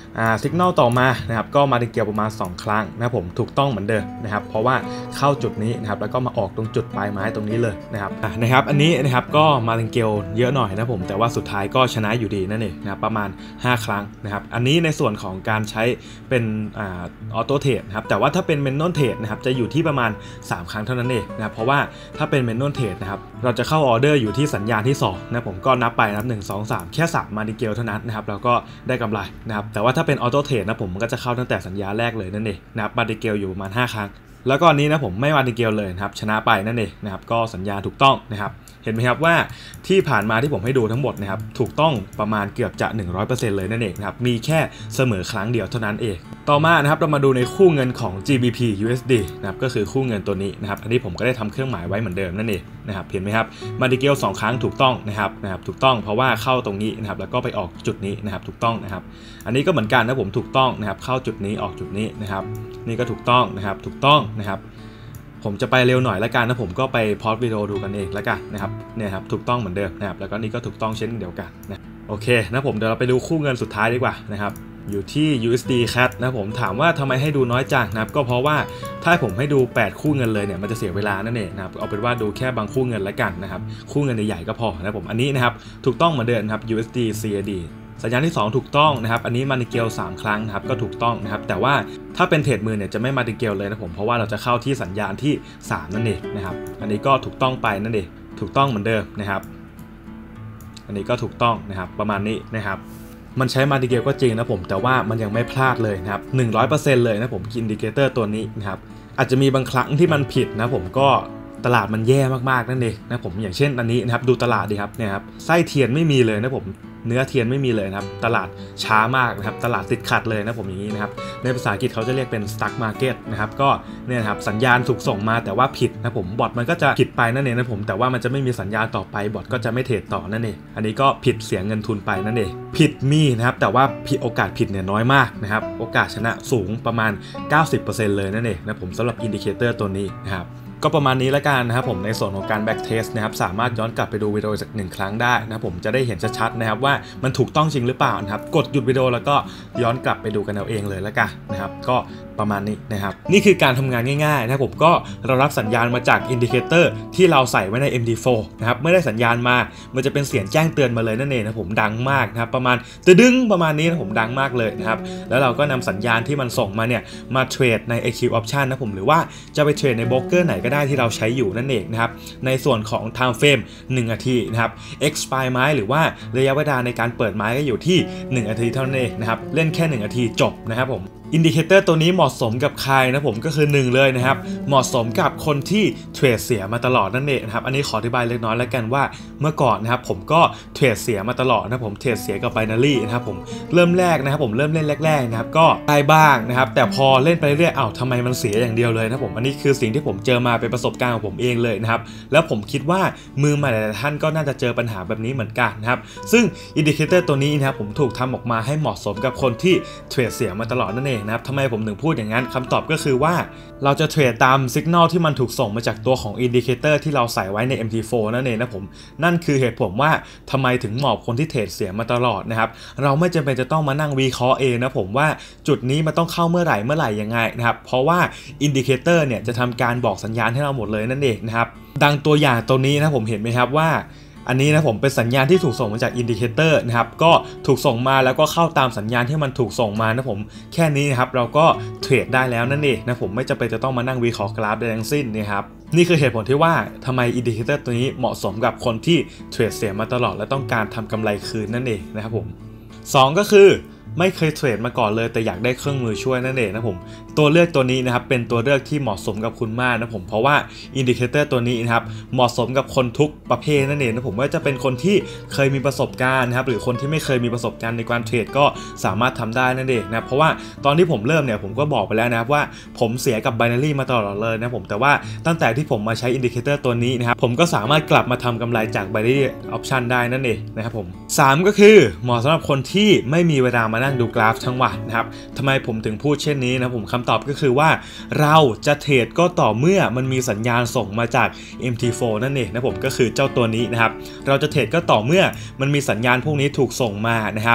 สัญญาณต่อมานะครับก็มาติเกลประมาณ2ครั้งนะผมถูกต้องเหมือนเดิมนะครับเพราะว่าเข้าจุดนี้นะครับแล้วก็มาออกตรงจุดปลายไม้ตรงนี้เลยนะครับอันนี้นะครับก็มาติเกลเยอะหน่อยนะผมแต่ว่าสุดท้ายก็ชนะอยู่ดีนั่นเองนะครับประมาณ5ครั้งนะครับอันนี้ในส่วนของการใช้เป็นออโต้เทรดนะครับแต่ว่าถ้าเป็นเมนนวลเทรดนะครับจะอยู่ที่ประมาณ3ครั้งเท่านั้นเองนะครับเพราะว่าถ้าเป็นเมนนวลเทรดนะครับเราจะเข้าออเดอร์อยู่ที่สัญญาณที่2นะผมก็นับไปนับ1 2 3แค่3มาติเกลเท่านั้นนะครับเราก็ได้กำไรนะครับแต่ว่าถ้าเป็นออโต้เทรดนะผมมันก็จะเข้าตั้งแต่สัญญาแรกเลยนั่นเองนะครับมาติเกลอยู่ประมาณ5ครั้งแล้วก็อันนี้นะผมไม่มาติเกลเลยนะครับชนะไปนั่นเองนะครับก็สัญญาถูกต้องนะครับเห็นไหมครับว่าที่ผ่านมาที่ผมให้ดูทั้งหมดนะครับถูกต้องประมาณเกือบจะ 100% เลยนั่นเองนะครับมีแค่เสมอครั้งเดียวเท่านั้นเองต่อมานะครับเรามาดูในคู่เงินของ GBP USD นะครับก็คือคู่เงินตัวนี้นะครับอันนี้ผมก็ได้ทำเครื่องหมายไว้เหมือนเดิมนั่นเองนะครับเห็นไหมครับมาติเกล2ครั้งถูกต้องนะครับถูกต้องเพราะว่าเข้าตรงนี้นะครับแล้วก็ไปออกจุดนี้นะครับถูกต้องนะครับอันนี้ก็เหมือนกันนะผมถูกต้องนะครับเข้าจุดนี้ออกจุดนี้นะครับนี่ก็ถูกต้องนะครับถูกต้องนะครับผมจะไปเร็วหน่อยแล้วกันนะผมก็ไปพอสวิดีโอดูกันเองแล้วกันนะครับเนี่ยครับถูกต้องเหมือนเดิมนะครับแล้วก็นี่ก็ถูกต้องเช่นเดียวกันนะโอเคนะผมเดี๋ยวเราไปดูคู่เงินสุดท้ายดีกว่านะครับอยู่ที่ USD CAD นะผมถามว่าทำไมให้ดูน้อยจังนะครับก็เพราะว่าถ้าผมให้ดู8คู่เงินเลยเนี่ยมันจะเสียเวลานั่นเองนะครับเอาเป็นว่าดูแค่บางคู่เงินแล้วกันนะครับคู่เงินใหญ่ๆก็พอนะผมอันนี้นะครับถูกต้องเหมือนเดิมครับ USD CAD สัญญาณที่2ถูกต้องนะครับอันนี้มาติเกล3ครั้งนะครับก็ถูกต้องนะครับแต่ว่าถ้าเป็นเทรดมือเนี่ยจะไม่มาติเกลเลยนะผมเพราะว่าเราจะเข้าที่สัญญาณที่3นั่นเองนะครับอันนี้ก็ถูกต้องไปนั่นเองถูกต้องเหมือนเดิมนะครับอันนี้ก็ถูกต้องนะครับประมาณนี้นะครับมันใช้มาติเกลก็จริงนะผมแต่ว่ามันยังไม่พลาดเลยนะครับ 100% เลยนะผมอินดิเคเตอร์ตัวนี้นะครับอาจจะมีบางครั้งที่มันผิดนะผมก็ตลาดมันแย่มากๆนั่นเองนะผมอย่างเช่นอันนี้นะครับดูตลาดดีครับเนี่ยครับไส้เทียนไม่มีเลยนะผมเนื้อเทียนไม่มีเลยนะครับตลาดช้ามากนะครับตลาดติดขัดเลยนะผมอย่างนี้นะครับในภาษาอังกฤษเขาจะเรียกเป็น stock market นะครับก็เนี่ยครับสัญญาณถูกส่งมาแต่ว่าผิดนะผมบอทมันก็จะผิดไปนั่นเองนะผมแต่ว่ามันจะไม่มีสัญญาณต่อไปบอทก็จะไม่เทรดต่อนั่นเองอันนี้ก็ผิดเสียเงินทุนไปนั่นเองผิดมีนะครับแต่ว่าโอกาสผิดเนี่ยน้อยมากนะครับโอกาสชนะสูงประมาณ 90% เลยนั่นเองนะผมสำหรับอินดิเคเตอร์ตัวนี้นะครับก็ประมาณนี้ละกันนะครับผมในส่วนของการแบ็กเทสนะครับสามารถย้อนกลับไปดูวิดีโอจาก1ครั้งได้นะผมจะได้เห็นชัดๆนะครับว่ามันถูกต้องจริงหรือเปล่านะครับกดหยุดวิดีโอแล้วก็ย้อนกลับไปดูกันเอาเองเลยละกันนะครับก็ประมาณนี้นะครับนี่คือการทำงานง่ายๆนะผมก็เรารับสัญญาณมาจากอินดิเคเตอร์ที่เราใส่ไว้ใน MD4 นะครับเมื่อได้สัญญาณมามันจะเป็นเสียงแจ้งเตือนมาเลยนั่นเองนะผมดังมากนะครับประมาณตึ้งประมาณนี้นะผมดังมากเลยนะครับแล้วเราก็นำสัญญาณที่มันส่งมาเนี่ยมาเทรดใน AQ Option นะผมหรือว่าจะไปเทรดในโบรกเกอร์ไหนก็ได้ที่เราใช้อยู่นั่นเองนะครับในส่วนของ Time Frame 1 นาทีนะครับ Expire ไม้หรือว่าระยะเวลาในการเปิดไม้ก็อยู่ที่1 นาทีเท่านั้นเองนะครับเล่นแค่1 นาทีจบนะครับผมอินดิเคเตอร์ตัวนี้เหมาะสมกับใครนะผมก็คือ1เลยนะครับเหมาะสมกับคนที่เทรดเสียมาตลอดนั่นเองนะครับอันนี้ขออธิบายเล็กน้อยแล้วกันว่าเมื่อก่อนนะครับผมก็เทรดเสียมาตลอดนะผมเทรดเสียกับ Binary นะครับผมเริ่มแรกนะครับผมเริ่มเล่นแรกๆนะครับก็ได้บ้างนะครับแต่พอเล่นไปเรื่อยทำไมมันเสียอย่างเดียวเลยนะผมอันนี้คือสิ่งที่ผมเจอมาเป็นประสบการณ์ของผมเองเลยนะครับแล้วผมคิดว่ามือใหม่หลายท่านก็น่าจะเจอปัญหาแบบนี้เหมือนกันนะครับซึ่งอินดิเคเตอร์ตัวนี้นะครับผมถูกทำออกมาให้เหมาะสมกับคนที่เทรดเสียมาตลอดนั่นเองนะครับทำไมผมถึงพูดอย่างนั้นคำตอบก็คือว่าเราจะเทรดตามสัญญาณที่มันถูกส่งมาจากตัวของอินดิเคเตอร์ที่เราใส่ไว้ใน MT4 นั่นเองนะผมนั่นคือเหตุผลว่าทำไมถึงเหมาะคนที่เทรดเสียมาตลอดนะครับเราไม่จำเป็นจะต้องมานั่งวิเคราะห์เองนะผมว่าจุดนี้มันต้องเข้าเมื่อไหร่ยังไงนะครับเพราะว่าอินดิเคเตอร์เนี่ยจะทำการบอกสัญญาณให้เราหมดเลยนั่นเองนะครับดังตัวอย่างตัวนี้นะผมเห็นไหมครับว่าอันนี้นะผมเป็นสัญญาณที่ถูกส่งมาจากอินดิเคเตอร์นะครับก็ถูกส่งมาแล้วก็เข้าตามสัญญาณที่มันถูกส่งมานะผมแค่นี้นะครับเราก็เทรดได้แล้วนั่นเองนะผมไม่จำเป็นจะต้องมานั่งวิเคราะห์กราฟใดทั้งสิ้นนะครับนี่คือเหตุผลที่ว่าทำไมอินดิเคเตอร์ตัวนี้เหมาะสมกับคนที่เทรดเสียมาตลอดและต้องการทำกำไรคืนนั่นเองนะครับผม2ก็คือไม่เคยเทรดมาก่อนเลยแต่อยากได้เครื่องมือช่วยนั่นเองนะผมตัวเลือกตัวนี้นะครับเป็นตัวเลือกที่เหมาะสมกับคุณมากนะผมเพราะว่าอินดิเคเตอร์ตัวนี้นะครับเหมาะสมกับคนทุกประเภทนั่นเองนะผมว่าจะเป็นคนที่เคยมีประสบการณ์นะครับหรือคนที่ไม่เคยมีประสบการณ์ในการเทรดก็สามารถทำได้นั่นเองนะเพราะว่าตอนที่ผมเริ่มเนี่ยผมก็บอกไปแล้วนะครับว่าผมเสียกับ Binary มาตลอดเลยนะผมแต่ว่าตั้งแต่ที่ผมมาใช้อินดิเคเตอร์ตัวนี้นะครับผมก็สามารถกลับมาทำกำไรจาก Binary Option ได้นั่นเองนะครับผม3ก็คือเหมาะสำหรับคนที่ไม่มีเวลามานั่งดูกราฟทั้งวันนะครับทำไมผมถึงพูดเช่นนี้นะผมคำตอบก็คือว่าเราจะเทรดก็ต่อเมื่อมันมีสัญญาณส่งมาจาก MT4 นั่นเองนะผมก็คือเจ้าตัวนี้นะครับเราจะเทรดก็ต่อเมื่อมันมีสัญญาณพวกนี้ถูกส่งมานะครับ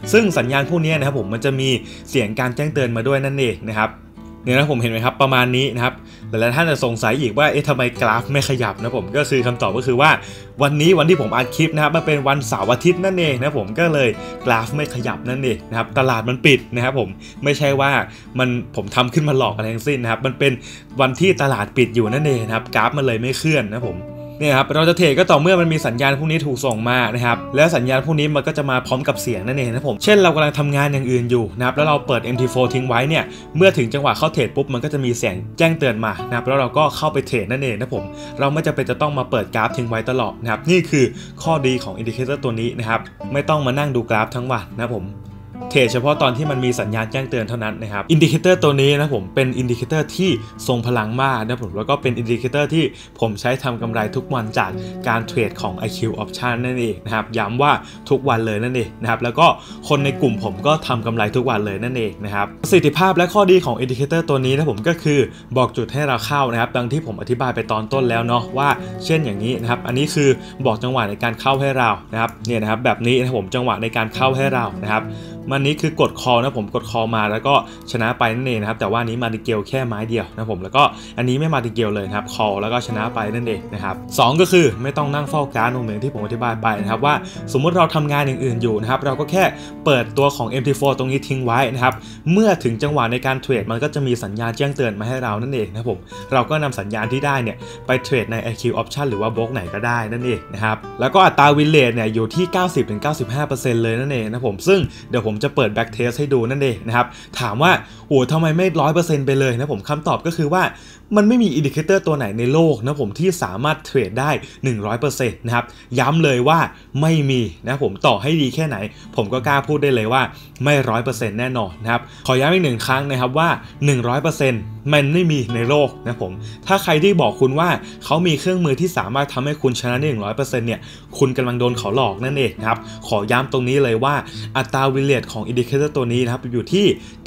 ซึ่งสัญญาณพวกนี้นะครับผมมันจะมีเสียงการแจ้งเตือนมาด้วยนั่นเองนะครับเนี่ยนะผมเห็นไหมครับประมาณนี้นะครับแต่หลายท่านจะสงสัยอีกว่าทำไมกราฟไม่ขยับนะผมก็คือคำตอบก็คือว่าวันนี้วันที่ผมอัดคลิปนะครับมันเป็นวันเสาร์อาทิตย์นั่นเองนะผมก็เลยกราฟไม่ขยับนั่นเองนะครับตลาดมันปิดนะครับผมไม่ใช่ว่าผมทำขึ้นมาหลอกอะไรทั้งสิ้นนะครับมันเป็นวันที่ตลาดปิดอยู่นั่นเองนะครับกราฟมันเลยไม่เคลื่อนนะผมเนี่ยครับเราจะเทรดก็ต่อเมื่อมันมีสัญญาณพวกนี้ถูกส่งมานะครับแล้วสัญญาณพวกนี้มันก็จะมาพร้อมกับเสียงนั่นเองนะผมเช่นเรากำลังทำงานอย่างอื่นอยู่นะครับแล้วเราเปิด MT4 ทิ้งไว้เนี่ยเมื่อถึงจังหวะเข้าเทรดปุ๊บมันก็จะมีเสียงแจ้งเตือนมานะครับแล้วเราก็เข้าไปเทรดนั่นเองนะผมเราไม่จำเป็นจะต้องมาเปิดกราฟทิ้งไว้ตลอดนะครับนี่คือข้อดีของอินดิเคเตอร์ตัวนี้นะครับไม่ต้องมานั่งดูกราฟทั้งวันนะผมเทรดเฉพาะตอนที่มันมีสัญญาณแจ้งเตือนเท่านั้นนะครับอินดิเคเตอร์ตัวนี้นะผมเป็นอินดิเคเตอร์ที่ทรงพลังมากนะผมแล้วก็เป็นอินดิเคเตอร์ที่ผมใช้ทำกำไรทุกวันจากการเทรดของ IQ Option นั่นเองนะครับย้ำว่าทุกวันเลยนั่นเองนะครับแล้วก็คนในกลุ่มผมก็ทำกำไรทุกวันเลยนั่นเองนะครับประสิทธิภาพและข้อดีของอินดิเคเตอร์ตัวนี้นะผมก็คือบอกจุดให้เราเข้านะครับดังที่ผมอธิบายไปตอนต้นแล้วเนาะว่าเช่นอย่างนี้นะครับอันนี้คือบอกจังหวะในการเข้าให้เรานะครับเนี่ยนะครับแบบนี้นะผมจังหวะในการเข้าให้เรานะครับมันนี้คือกดคอนะผมกดคอมาแล้วก็ชนะไปนั่นเองนะครับแต่ว่านี้มาติเกลแค่ไม้เดียวนะผมแล้วก็อันนี้ไม่มาติเกลเลยนะครับคอแล้วก็ชนะไปนั่นเองนะครับ2ก็คือไม่ต้องนั่งเฝ้าการเหมือนที่ผมอธิบายไปนะครับว่าสมมุติเราทำงานอย่างอื่นอยู่นะครับเราก็แค่เปิดตัวของ MT4 ตรงนี้ทิ้งไว้นะครับเมื่อถึงจังหวะในการเทรดมันก็จะมีสัญญาณแจ้งเตือนมาให้เรานั่นเองนะผมเราก็นำสัญญาณที่ได้เนี่ยไปเทรดใน IQ Option หรือว่าบล็อกไหนก็ได้นั่นเองนะครับแล้วก็อัตราวินเรทเนี่ยอยู่ที่ 90-95% เลยนั่นเองนะผมซึ่งเดี๋ยวผมจะเปิดแบ็กเทสให้ดูนั่นเองนะครับถามว่าโอ้ทำไมไม่ 100% ไปเลยนะผมคำตอบก็คือว่ามันไม่มีอินดิเคเตอร์ตัวไหนในโลกนะผมที่สามารถเทรดได้ 100% นะครับย้ำเลยว่าไม่มีนะผมต่อให้ดีแค่ไหนผมก็กล้าพูดได้เลยว่าไม่ 100% แน่นอนนะครับขอย้ำอีกหนึ่งครั้งนะครับว่า 100% มันไม่มีในโลกนะผมถ้าใครที่บอกคุณว่าเขามีเครื่องมือที่สามารถทำให้คุณชนะได้ 100% เนี่ยคุณกำลังโดนเขาหลอกนั่นเองนะครับขอย้ำตรงนี้เลยว่าอัตราวินเรทของอินดิเคเตอร์ตัวนี้นะครับอยู่ที่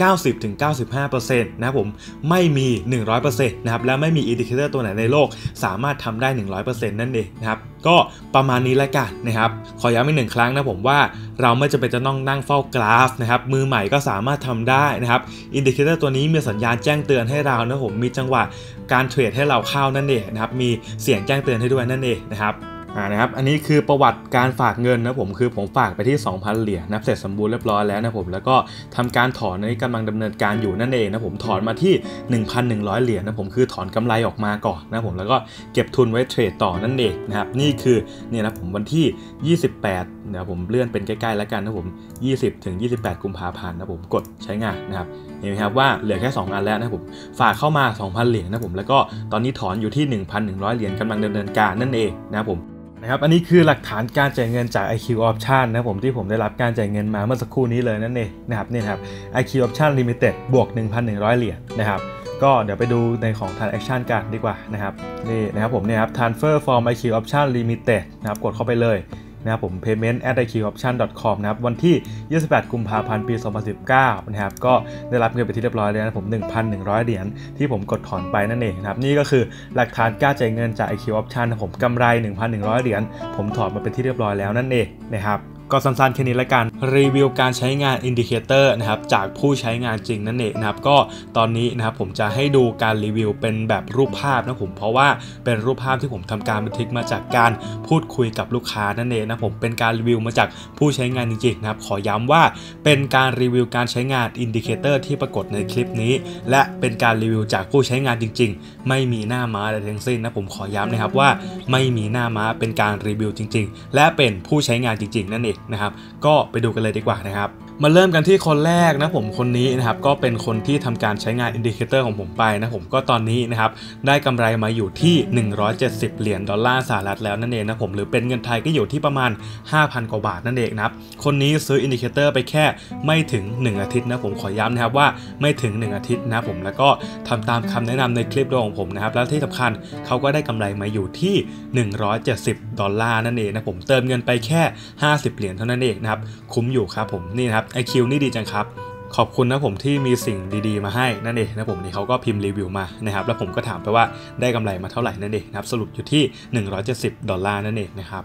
90-95% นะครับผมไม่มี 100% นะครับและไม่มีอินดิเคเตอร์ตัวไหนในโลกสามารถทำได้ 100% นั่นเองนะครับก็ประมาณนี้แล้วกันนะครับขอย้ำอีกหนึ่งครั้งนะผมว่าเราไม่จำเป็นจะต้องนั่งเฝ้ากราฟนะครับมือใหม่ก็สามารถทำได้นะครับอินดิเคเตอร์ตัวนี้มีสัญญาณแจ้งเตือนให้เรานะผมมีจังหวะการเทรดให้เราเข้านั่นเองนะครับมีเสียงแจ้งเตือนให้ด้วยนั่นเองนะครับนะครับอันนี้คือประวัติการฝากเงินนะผมคือผมฝากไปที่ 2,000 เหรียญนับเสร็จสมบูรณ์เรียบร้อยแล้วนะผมแล้วก็ทำการถอนในกำลังดำเนินการอยู่นั่นเองนะผมถอนมาที่ 1,100 เหรียญนะผมคือถอนกำไรออกมาก่อนนะผมแล้วก็เก็บทุนไว้เทรดต่อนั่นเองนะครับนี่คือเนี่ยนะผมวันที่28เดี๋ยวผมเลื่อนเป็นใกล้ๆแล้วกันนะผม20-28 กุมภาพันธ์นะผมกดใช้งานนะครับเห็นไหมครับว่าเหลือแค่2อันแล้วนะผมฝากเข้ามา 2,000 เหรียญนะผมแล้วก็ตอนนี้ถอนอยู่ที่ 1,100 เหรียญกำลังดำเนินการนั่นเองนะครับผมนะครับอันนี้คือหลักฐานการจ่ายเงินจาก IQ Option นะผมที่ผมได้รับการจ่ายเงินมาเมื่อสักครู่นี้เลยนั่นเองนะครับนี่ครับ IQ Option Limited บวก 1,100 เหรียญนะครับก็เดี๋ยวไปดูในของ Transaction กันดีกว่านะครับนี่นะครับผมเนี่ยครับ Transfer from IQ Option Limited นะครับกดเข้าไปเลยนะครับผม payment@iqoption.com นะครับวันที่28กุมภาพันธ์ปี2019นะครับก็ได้รับเงินไปที่เรียบร้อยแล้วนะผม 1,100 เหรียญที่ผมกดถอนไปนั่นเองนะครับนี่ก็คือหลักฐานการจ่ายเงินจาก IQ Option นะผมกำไร 1,100 เหรียญผมถอนมาเป็นที่เรียบร้อยแล้วนั่นเองนะครับก็สั้นๆแค่นี้ละกันรีวิวการใช้งานอินดิเคเตอร์นะครับจากผู้ใช้งานจริงนั่นเองนะครับก็ตอนนี้นะครับผมจะให้ดูการรีวิวเป็นแบบรูปภาพนะผมเพราะว่าเป็นรูปภาพที่ผมทำการบันทึกมาจากการพูดคุยกับลูกค้านั่นเองนะผมเป็นการรีวิวมาจากผู้ใช้งานจริงๆนะครับขอย้ำว่าเป็นการรีวิวการใช้งานอินดิเคเตอร์ที่ปรากฏในคลิปนี้และเป็นการรีวิวจากผู้ใช้งานจริงๆไม่มีหน้าม้าใดทั้งสิ้นนะผมขอย้ำนะครับว่าไม่มีหน้าม้าเป็นการรีวิวจริงๆและเป็นผู้ใช้งานจริงๆนั่นเองนะครับก็ไปดูกันเลยดีกว่านะครับมาเริ่มกันที่คนแรกนะผมคนนี้นะครับก็เป็นคนที่ทำการใช้งานอินดิเคเตอร์ของผมไปนะผมก็ตอนนี้นะครับได้กำไรมาอยู่ที่170เหรียญดอลลาร์สหรัฐแล้วนั่นเองนะผมหรือเป็นเงินไทยก็อยู่ที่ประมาณ 5,000 กว่าบาทนั่นเองนะครับคนนี้ซื้ออินดิเคเตอร์ไปแค่ไม่ถึง1อาทิตย์นะผมขอย้ำนะครับว่าไม่ถึง1อาทิตย์นะผมแล้วก็ทำตามคำแนะนำในคลิปของผมนะครับแล้วที่สำคัญเขาก็ได้กำไรมาอยู่ที่170ดอลลาร์นั่นเองนะผมเติมเงินไปแค่50เหรียญเท่านั้นเองนะครับคุ้มอยู่ครับผมนี่นะครับIQ นี่ดีจังครับขอบคุณนะผมที่มีสิ่งดีๆมาให้นั่นเองนะผมนี่เขาก็พิมพ์รีวิวมานะครับแล้วผมก็ถามไปว่าได้กำไรมาเท่าไหร่นั่นเองนะครับสรุปอยู่ที่170ดอลลาร์นั่นเองนะครับ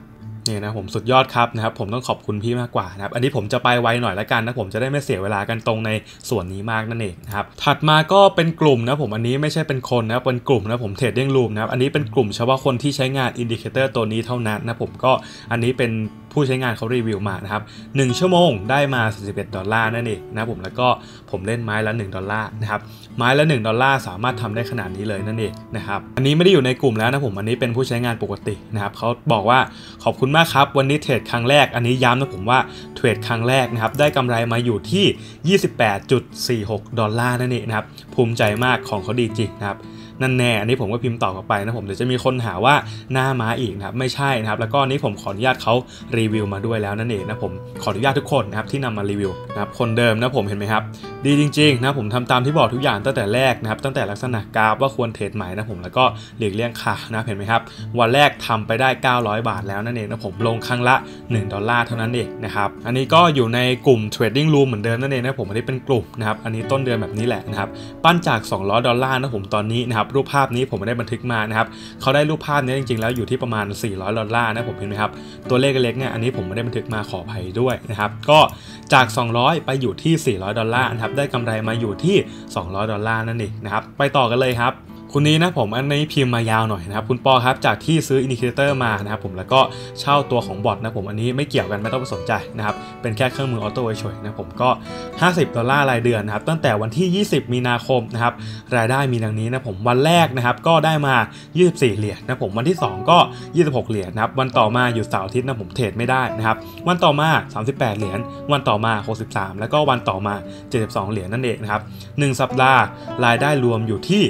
นี่นะผมสุดยอดครับนะครับผมต้องขอบคุณพี่มากกว่านะครับอันนี้ผมจะไปไวหน่อยละกันนะผมจะได้ไม่เสียเวลากันตรงในส่วนนี้มากนั่นเองนะครับถัดมาก็เป็นกลุ่มนะผมอันนี้ไม่ใช่เป็นคนนะเป็นกลุ่มนะผมเทรดดิ้งรูมนะครับอันนี้เป็นกลุ่มเฉพาะคนที่ใช้งานอินดิเคเตอร์ตัวนี้เท่านั้นนะผมก็อันนี้เป็นผู้ใช้งานเขารีวิวมานะครับ1ชั่วโมงได้มา$41นั่นเองนะผมแล้วก็ผมเล่นไม้ละ$1นะครับไม้ละ$1สามารถทำได้ขนาดนี้เลยนั่นเองนะครับอันนี้ไม่ได้อยู่ในกลุ่มแล้วนะผมอันนี้เป็นผู้ใช้งานปกตินะครับเขาบอกว่าขอบคุณมากครับวันนี้เทรดครั้งแรกอันนี้ย้ำนะผมว่าเทรดครั้งแรกนะครับได้กำไรมาอยู่ที่$28.46นั่นเองนะครับภูมิใจมากของเขาดีจริงนะครับนั่นแน่อันนี้ผมก็พิมพ์ต่อกลับไปนะผมเดี๋ยวจะมีคนหาว่าหน้าม้าอีกนะครับไม่ใช่นะครับแล้วก็นี้ผมขออนุญาตเขารีวิวมาด้วยแล้วนั่นเองนะผมขออนุญาตทุกคนนะครับที่นำมารีวิวนะครับคนเดิมนะผมเห็นไหมครับดีจริงๆนะผมทำตามที่บอกทุกอย่างตั้งแต่แรกนะครับตั้งแต่ลักษณะกราฟว่าควรเทรดไหมนะผมแล้วก็หลีกเลี่ยงขานะเห็นไหมครับวันแรกทำไปได้900 บาทแล้วนั่นเองนะผมลงครั้งละ$1เท่านั้นเองนะครับอันนี้ก็อยู่ในกลุ่ม Trading Room เหมือนเดิมนั่นเองนะผมอันนี้เป็นกลุ่มนะครับอันนี้ต้นเดือนแบบนี้แหละนะครับปั้นจาก$200นะผมตอนนี้นะครับรูปภาพนี้ผมไม่ได้บันทึกมานะครับเขาได้รูปภาพนี้จริงๆแล้วอยู่ที่ประมาณ$400นะผมเห็นไหมครับตัวเลขเล็กเนี่ยอันนี้ผมไม่ได้บันทึกมาขออภัยด้วยนะครับก็จาก200ไปอยู่ที่$400นะครับได้กำไรมาอยู่ที่$200นั่นเองนะครับไปต่อกันเลยครับคุณนี้นะผมอันนี้พิมพ์มายาวหน่อยนะครับคุณปอครับจากที่ซื้ออินดิเคเตอร์มานะครับผมแล้วก็เช่าตัวของบอทนะผมอันนี้ไม่เกี่ยวกันไม่ต้องไปสนใจนะครับเป็นแค่เครื่องมือออโต้เฉยๆนะผมก็$50รายเดือนนะครับตั้งแต่วันที่20มีนาคมนะครับรายได้มีดังนี้นะผมวันแรกนะครับก็ได้มา$24นะผมวันที่2ก็$26นะครับวันต่อมาอยู่เสาร์อาทิตย์นะผมเทรดไม่ได้นะครับวันต่อมา$38วันต่อมา$63แล้วก็วันต่อมา$72นั่นเองนะครับ1สัปดาห์รายได้รวมอยู่ที่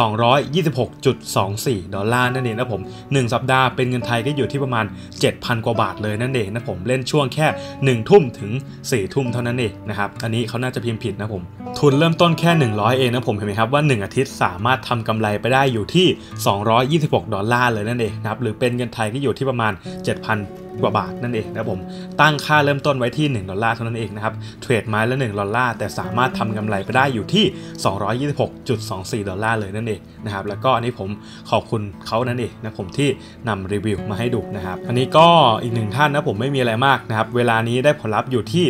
$226.24นั่นเองนะผม1สัปดาห์เป็นเงินไทยก็อยู่ที่ประมาณ 7,000 กว่าบาทเลยนั่นเองนะผมเล่นช่วงแค่1ทุ่มถึง4ทุ่มเท่านั้นเองนะครับอันนี้เขาน่าจะพิมพ์ผิดนะผมทุนเริ่มต้นแค่100เองนะผมเห็นไหมครับว่า1อาทิตย์สามารถทำกำไรไปได้อยู่ที่$226เลยนั่นเองนะครับหรือเป็นเงินไทยก็อยู่ที่ประมาณ 7,000 กว่าบาทนั่นเองนะผมตั้งค่าเริ่มต้นไว้ที่$1เท่านั้นเองนะครับเทรดไม้ละ$1แต่สามารถทำกำไรไปได้อยู่ที่$226.24เลยนั่นเองนะครับแล้วก็อันนี้ผมขอบคุณเขานั่นเองนะผมที่นำรีวิวมาให้ดูนะครับอันนี้ก็อีกหนึ่งท่านนะผมไม่มีอะไรมากนะครับเวลานี้ได้ผลลัพธ์อยู่ที่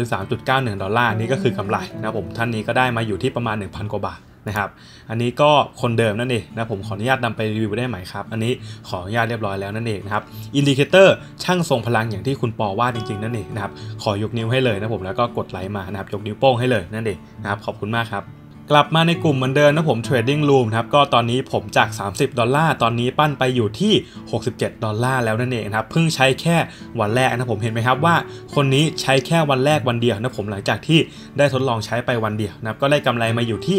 $33.91นี่ก็คือกำไรนะผมท่านนี้ก็ได้มาอยู่ที่ประมาณ 1,000 กว่าบาทนะครับอันนี้ก็คนเดิมนั่นเองนะผมขออนุญาตนำไปรีวิวได้ไหมครับอันนี้ขออนุญาตเรียบร้อยแล้วนั่นเองนะครับอินดิเคเตอร์ช่างทรงพลังอย่างที่คุณปอว่าจริงๆนั่นเองนะครับขอยกนิ้วให้เลยนะผมแล้วก็กดไลค์มานะครับยกนิ้วโป้งให้เลยนั่นเองนะครับขอบคุณมากครับกลับมาในกลุ่มเหมือนเดิมนะผม Trading Room ครับก็ตอนนี้ผมจาก$30ตอนนี้ปั้นไปอยู่ที่$67แล้วนั่นเองครับเพิ่งใช้แค่วันแรกนะผมเห็นไหมครับว่าคนนี้ใช้แค่วันแรกวันเดียวนะผมหลังจากที่ได้ทดลองใช้ไปวันเดียวนะครับก็ได้กำไรมาอยู่ที่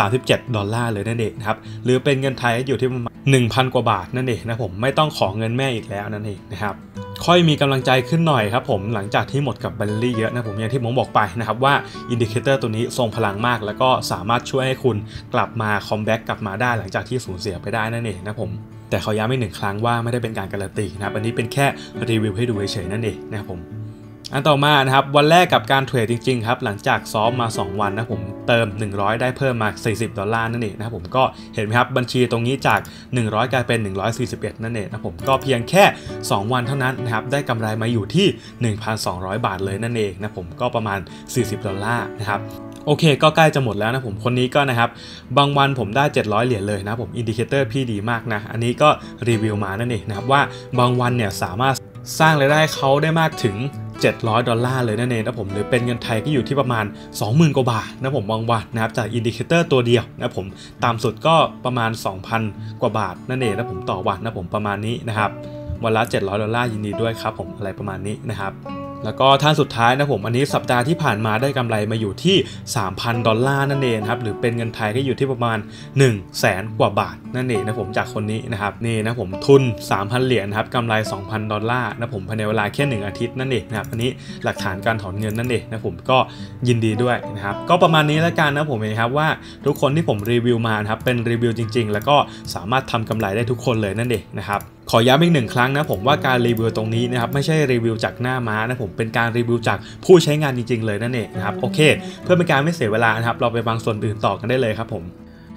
$37เลยนั่นเองครับหรือเป็นเงินไทยอยู่ที่ประมาณ 1,000 กว่าบาทนั่นเองนะผมไม่ต้องขอเงินแม่อีกแล้วนั่นเองนะครับค่อยมีกำลังใจขึ้นหน่อยครับผมหลังจากที่หมดกับแบลลี่เยอะนะผมอย่างที่ผมบอกไปนะครับว่าอินดิเคเตอร์ตัวนี้ทรงพลังมากแล้วก็สามารถช่วยให้คุณกลับมาคอมแบ็กกลับมาได้หลังจากที่สูญเสียไปได้นั่นเองนะผมแต่เขาย้ำอีก1 ครั้งว่าไม่ได้เป็นการการันตีนะครับอันนี้เป็นแค่รีวิวให้ดูเฉยๆนั่นเองนะครับผมอันต่อมานะครับวันแรกกับการเทรดจริงๆครับหลังจากซ้อมมา2วันนะผมเติม100ได้เพิ่มมา$40นั่นเองนะครับผมก็เห็นไหมครับบัญชีตรงนี้จาก100กลายเป็น141นั่นเองนะผมก็เพียงแค่2วันเท่านั้นนะครับได้กำไรมาอยู่ที่ 1,200 บาทเลยนั่นเองนะผมก็ประมาณ$40นะครับโอเคก็ใกล้จะหมดแล้วนะผมคนนี้ก็นะครับบางวันผมได้$700เลยนะผมอินดิเคเตอร์พี่ดีมากนะอันนี้ก็รีวิวมานั่นเองนะครับว่าบางวันเนี่ยสามารถสร้างรายได้เขาได้มากถึง$700เลยนั่นเองนะผมหรือเป็นเงินไทยก็อยู่ที่ประมาณ 20,000 กว่าบาทนะผมบางวันนะครับจากอินดิเคเตอร์ตัวเดียวนะผมตามสุดก็ประมาณ 2,000 กว่าบาทนั่นเองนะผมต่อวันนะผมประมาณนี้นะครับวันละ$700ยินดีด้วยครับผมอะไรประมาณนี้นะครับแล้วก็ท่านสุดท้ายนะผมอันนี้สัปดาห์ที่ผ่านมาได้กำไรมาอยู่ที่$3,000นั่นเองครับหรือเป็นเงินไทยก็อยู่ที่ประมาณ100,000 กว่าบาทนั่นเองนะผมจากคนนี้นะครับนี่นะผมทุน$3,000นะครับกำไร$2,000นะผมภายในเวลาแค่1อาทิตย์นั่นเองนะครับอันนี้หลักฐานการถอนเงินนั่นเองนะผมก็ยินดีด้วยนะครับก็ประมาณนี้แล้วกันนะผมเองครับว่าทุกคนที่ผมรีวิวมานะครับเป็นรีวิวจริงๆแล้วก็สามารถทำกำไรได้ทุกคนเลยนั่นเองนะครับขอย้ำอีก1 ครั้งนะผมว่าการรีวิวตรงนี้นะครับไม่ใช่รีวิวจากหน้าม้านะผมเป็นการรีวิวจากผู้ใช้งานจริงๆเลยนั่นเองนะครับโอเคเพื่อเป็นการไม่เสียเวลานะครับเราไปฟังส่วนอื่นต่อกันได้เลยครับผม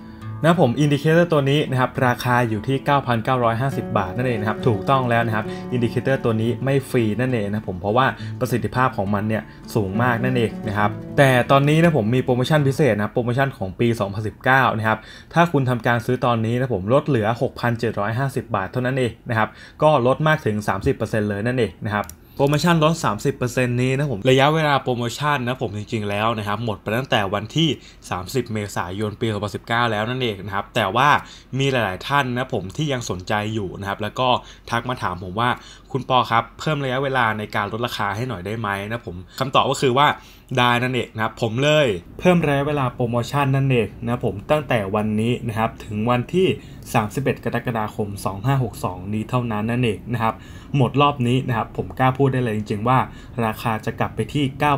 นะผมอินดิเคเตอร์ตัวนี้นะครับราคาอยู่ที่ 9,950 บาทนั่นเองนะครับถูกต้องแล้วนะครับอินดิเคเตอร์ตัวนี้ไม่ฟรีนั่นเองนะผมเพราะว่าประสิทธิภาพของมันเนี่ยสูงมากนั่นเองนะครับแต่ตอนนี้นะผมมีโปรโมชั่นพิเศษนะโปรโมชั่นของปี 2019 นะครับถ้าคุณทำการซื้อตอนนี้นะผมลดเหลือ 6,750 บาทเท่านั้นเองนะครับก็ลดมากถึง 30% เลยนั่นเองนะครับโปรโมชั่นลด 30% นี้นะผมระยะเวลาโปรโมชั่นนะผมจริงๆแล้วนะครับหมดไปตั้งแต่วันที่ 30 เมษายน ปี 2019 แล้วนั่นเองนะครับแต่ว่ามีหลายๆท่านนะผมที่ยังสนใจอยู่นะครับแล้วก็ทักมาถามผมว่าคุณปอครับเพิ่มระยะเวลาในการลดราคาให้หน่อยได้ไหมนะผมคำตอบก็คือว่าได้นั่นเองนะครับผมเลยเพิ่มระยะเวลาโปรโมชั่นนั่นเองนะผมตั้งแต่วันนี้นะครับถึงวันที่ 31 กรกฎาคม 2562 นี้เท่านั้นนั่นเองนะครับหมดรอบนี้นะครับผมกล้าพูดได้เลยจริงๆว่าราคาจะกลับไปที่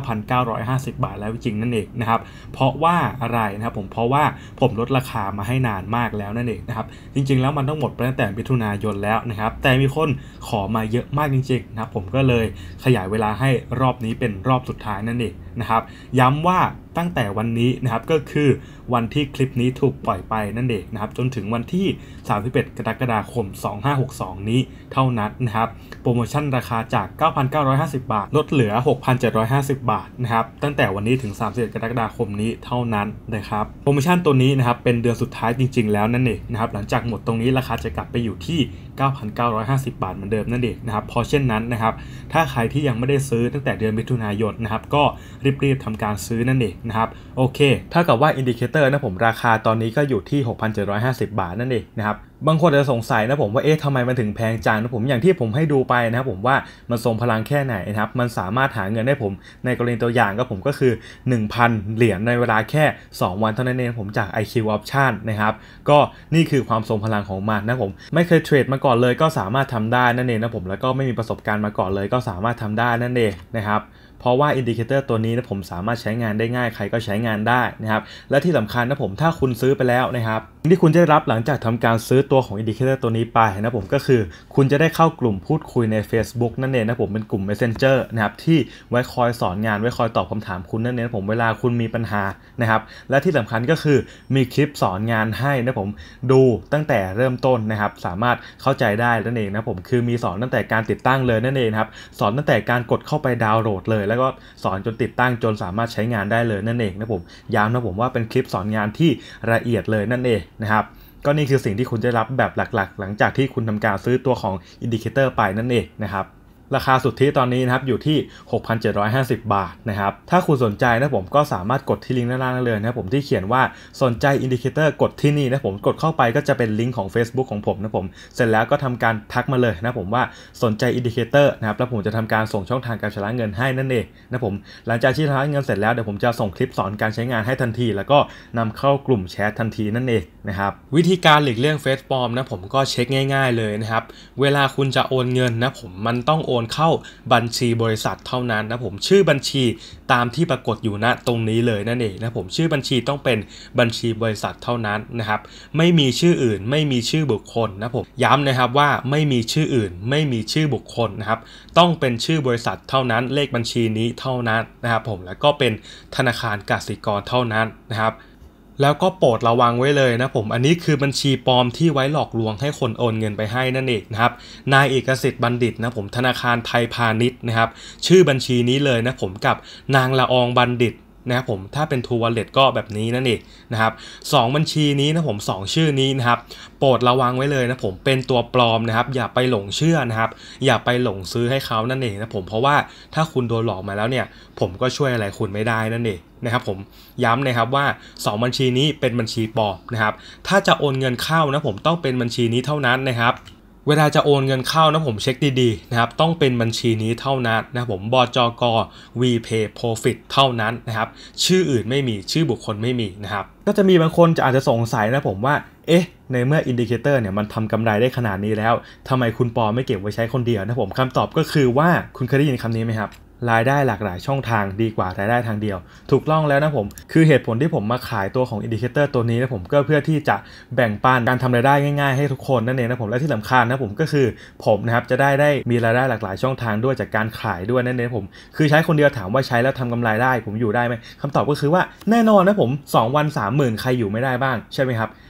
9,950 บาทแล้วจริงนั่นเองนะครับเพราะว่าอะไรนะครับผมเพราะว่าผมลดราคามาให้นานมากแล้วนั่นเองนะครับจริงๆแล้วมันต้องหมดไปตั้งแต่มิถุนายนแล้วนะครับแต่มีคนขอมาเยอะมากจริงๆนะครับผมก็เลยขยายเวลาให้รอบนี้เป็นรอบสุดท้ายนั่นเองนะครับย้ำว่าตั้งแต่วันนี้นะครับก็คือวันที่คลิปนี้ถูกปล่อยไปนั่นเองนะครับจนถึงวันที่ 31 กรกฎาคม 2562 นี้เท่านั้นนะครับโปรโมชั่นราคาจาก 9,950 บาทลดเหลือ 6,750 บาทนะครับตั้งแต่วันนี้ถึง 31 กรกฎาคมนี้เท่านั้นนะครับโปรโมชั่นตัวนี้นะครับเป็นเดือนสุดท้ายจริงๆแล้วนั่นเองนะครับหลังจากหมดตรงนี้ราคาจะกลับไปอยู่ที่ 9,950 บาทเหมือนเดิมนั่นเองนะครับเพราะเช่นนั้นนะครับถ้าใครที่ยังไม่ได้ซื้อตั้งแต่เดือนมิถุนายนนะครับก็รีบๆทำการซื้อนั่นเองนะครับโอเคถ้ากับว่าอินดิเคเตอร์นะผมราคาตอนนี้ก็อยู่ที่ 6,750 บาทนั่นเองนะครับบางคนจะสงสัยนะผมว่าทำไมมันถึงแพงจังนะผมอย่างที่ผมให้ดูไปนะครับผมว่ามันทรงพลังแค่ไหนนะครับมันสามารถหาเงินได้ผมในกรณีตัวอย่างก็คือ 1,000 เหรียญในเวลาแค่ 2 วันเท่านั้นเองผมจาก IQ Option นะครับก็นี่คือความทรงพลังของมันนะผมไม่เคยเทรดมาก่อนเลยก็สามารถทำได้นั่นเองนะผมแล้วก็ไม่มีประสบการณ์มาก่อนเลยก็สามารถทำได้นั่นเองนะครับเพราะว่าอินดิเคเตอร์ตัวนี้นะผมสามารถใช้งานได้ง่ายใครก็ใช้งานได้นะครับและที่สำคัญนะผมถ้าคุณซื้อไปแล้วนะครับที่คุณจะได้รับหลังจากทำการซื้อตัวของอินดิเคเตอร์ตัวนี้ไปนะผมก็คือคุณจะได้เข้ากลุ่มพูดคุยใน Facebook นั่นเองนะผมเป็นกลุ่ม Messenger นะครับที่ไว้คอยสอนงานไว้คอยตอบคำถามคุณนั่นเองนะผมเวลาคุณมีปัญหานะครับและที่สำคัญก็คือมีคลิปสอนงานให้นะผมดูตั้งแต่เริ่มต้นนะครับสามารถเข้าใจได้นั่นเองนะผมคือมีสอนตั้งแต่การติดตั้งเลยนั่นเองครับสอนตั้งแต่การกดเข้าไปดาวน์โหลดเลยแล้วก็สอนจนติดตั้งจนสามารถใช้งานได้เลยนั่นเองนะผมย้ำนะผมว่าเป็นคลิปสอนงานที่ละเอียดเลยนั่นเองนะครับก็นี่คือสิ่งที่คุณจะรับแบบหลักๆหลังจากที่คุณทำการซื้อตัวของอินดิเคเตอร์ไปนั่นเองนะครับราคาสุทธิตอนนี้นะครับอยู่ที่ 6,750 บาทนะครับถ้าคุณสนใจนะผมก็สามารถกดที่ลิงก์ด้านล่างเลยนะผมที่เขียนว่าสนใจอินดิเคเตอร์กดที่นี่นะผมกดเข้าไปก็จะเป็นลิงก์ของ Facebook ของผมนะผมเสร็จแล้วก็ทำการทักมาเลยนะผมว่าสนใจอินดิเคเตอร์นะครับแล้วผมจะทำการส่งช่องทางการชำระเงินให้นั่นเองนะผมหลังจากที่ชำระเงินเสร็จแล้วเดี๋ยวผมจะส่งคลิปสอนการใช้งานให้ทันทีแล้วก็นำเข้ากลุ่มแชททันทีนั่นเองนะครับวิธีการหลีกเลี่ยงเฟซปลอมนะผมก็เช็คง่ายๆเลยนะครับเวลาคุณจะโอนเงินนะผมมันต้องโอนเข้าบัญชีบริษัทเท่านั้นนะผมชื่อบัญชีตามที่ปรากฏอยู่ณตรงนี้เลยนั่นเองนะผมชื่อบัญชีต้องเป็นบัญชีบริษัทเท่านั้นนะครับไม่มีชื่ออื่นไม่มีชื่อบุคคลนะผมย้ำนะครับว่าไม่มีชื่ออื่นไม่มีชื่อบุคคลนะครับต้องเป็นชื่อบริษัทเท่านั้นเลขบัญชีนี้เท่านั้นนะครับผมแล้วก็เป็นธนาคารกสิกรเท่านั้นนะครับแล้วก็โปรดระวังไว้เลยนะผมอันนี้คือบัญชีปลอมที่ไว้หลอกลวงให้คนโอนเงินไปให้นั่นเองนะครับนายเอกสิทธิ์บัณฑิตนะผมธนาคารไทยพาณิชย์นะครับชื่อบัญชีนี้เลยนะผมกับนางละอองบัณฑิตนะครับผมถ้าเป็น True Wallet ก็แบบนี้นั่นเองนะครับ2บัญชีนี้นะผม2ชื่อนี้นะครับโปรดระวังไว้เลยนะผมเป็นตัวปลอมนะครับอย่าไปหลงเชื่อนะครับอย่าไปหลงซื้อให้เขานั่นเองนะผมเพราะว่าถ้าคุณโดนหลอกมาแล้วเนี่ยผมก็ช่วยอะไรคุณไม่ได้นั่นเองนะครับผมย้ำนะครับว่า2บัญชีนี้เป็นบัญชีปลอมนะครับถ้าจะโอนเงินเข้านะผมต้องเป็นบัญชีนี้เท่านั้นนะครับเวลาจะโอนเงินเข้านะผมเช็คดีๆนะครับต้องเป็นบัญชีนี้เท่านั้นนะผมบจก VPay Profit เท่านั้นนะครับชื่ออื่นไม่มีชื่อบุคคลไม่มีนะครับก็จะมีบางคนอาจจะสงสัยนะผมว่าในเมื่ออินดิเคเตอร์เนี่ยมันทำกำไรได้ขนาดนี้แล้วทำไมคุณปอไม่เก็บไว้ใช้คนเดียวนะผมคำตอบก็คือว่าคุณเคยได้ยินคำนี้ไหมครับรายได้หลากหลายช่องทางดีกว่ารายได้ทางเดียวถูกต้องแล้วนะผมคือเหตุผลที่ผมมาขายตัวของอินดิเคเตอร์ตัวนี้นะผมก็เพื่อที่จะแบ่งปันการทำรายได้ง่ายๆให้ทุกคนนั่นเองนะผมและที่สำคัญนะผมก็คือผมนะครับจะได้มีรายได้หลากหลายช่องทางด้วยจากการขายด้วยนั่นเองผมคือใช้คนเดียวถามว่าใช้แล้วทำกำไรได้ผมอยู่ได้ไหมคำตอบก็คือว่าแน่นอนนะผม2 วัน 30,000ใครอยู่ไม่ได้บ้างใช่ไหมครับ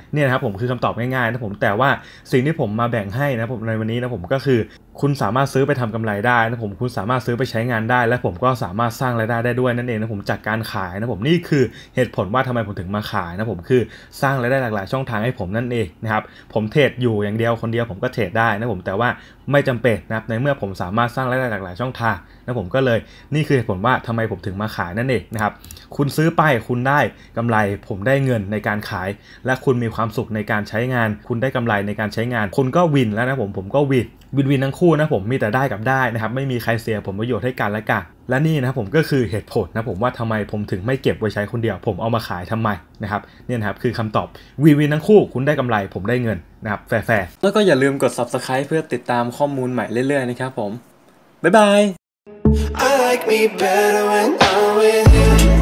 เนี่ยนะครับผมคือคำตอบง่ายๆนะผมแต่ว่าสิ่งที่ผมมาแบ่งให้นะผมในวันนี้นะผมก็คือคุณสามารถซื้อไปทำกำไรได้นะผมคุณสามารถซื้อไปใช้งานได้และผมก็สามารถสร้างรายได้ด้วยนั่นเองนะผมจากการขายนะผมนี่คือเหตุผลว่าทำไมผมถึงมาขายนะผมคือสร้างรายได้หลากหลายช่องทางให้ผมนั่นเองนะครับผมเทรดอยู่อย่างเดียวคนเดียวผมก็เทรดได้นะผมแต่ว่าไม่จำเป็นนะครับในเมื่อผมสามารถสร้างรายได้หลากหลายช่องทางนะผมก็เลยนี่คือเหตุผลว่าทำไมผมถึงมาขายนั่นเองนะครับคุณซื้อไปคุณได้กำไรผมได้เงินในการขายและคุณมีความสุขในการใช้งานคุณได้กำไรในการใช้งานคุณก็วินแล้วนะผมก็วินทั้งคู่นะผมมีแต่ได้กับได้นะครับไม่มีใครเสียผลประโยชน์ให้กันและกันและนี่นะผมก็คือเหตุผลนะผมว่าทำไมผมถึงไม่เก็บไว้ใช้คนเดียวผมเอามาขายทำไมนะครับเนี่ยนะครับคือคำตอบวินทั้งคู่คุณได้กำไรผมได้เงินนะครับแฟร์แล้วก็อย่าลืมกด Subscribe เพื่อติดตามข้อมูลใหม่เรื่อยๆนะครับผมบ๊ายบาย I like me better when I'm with you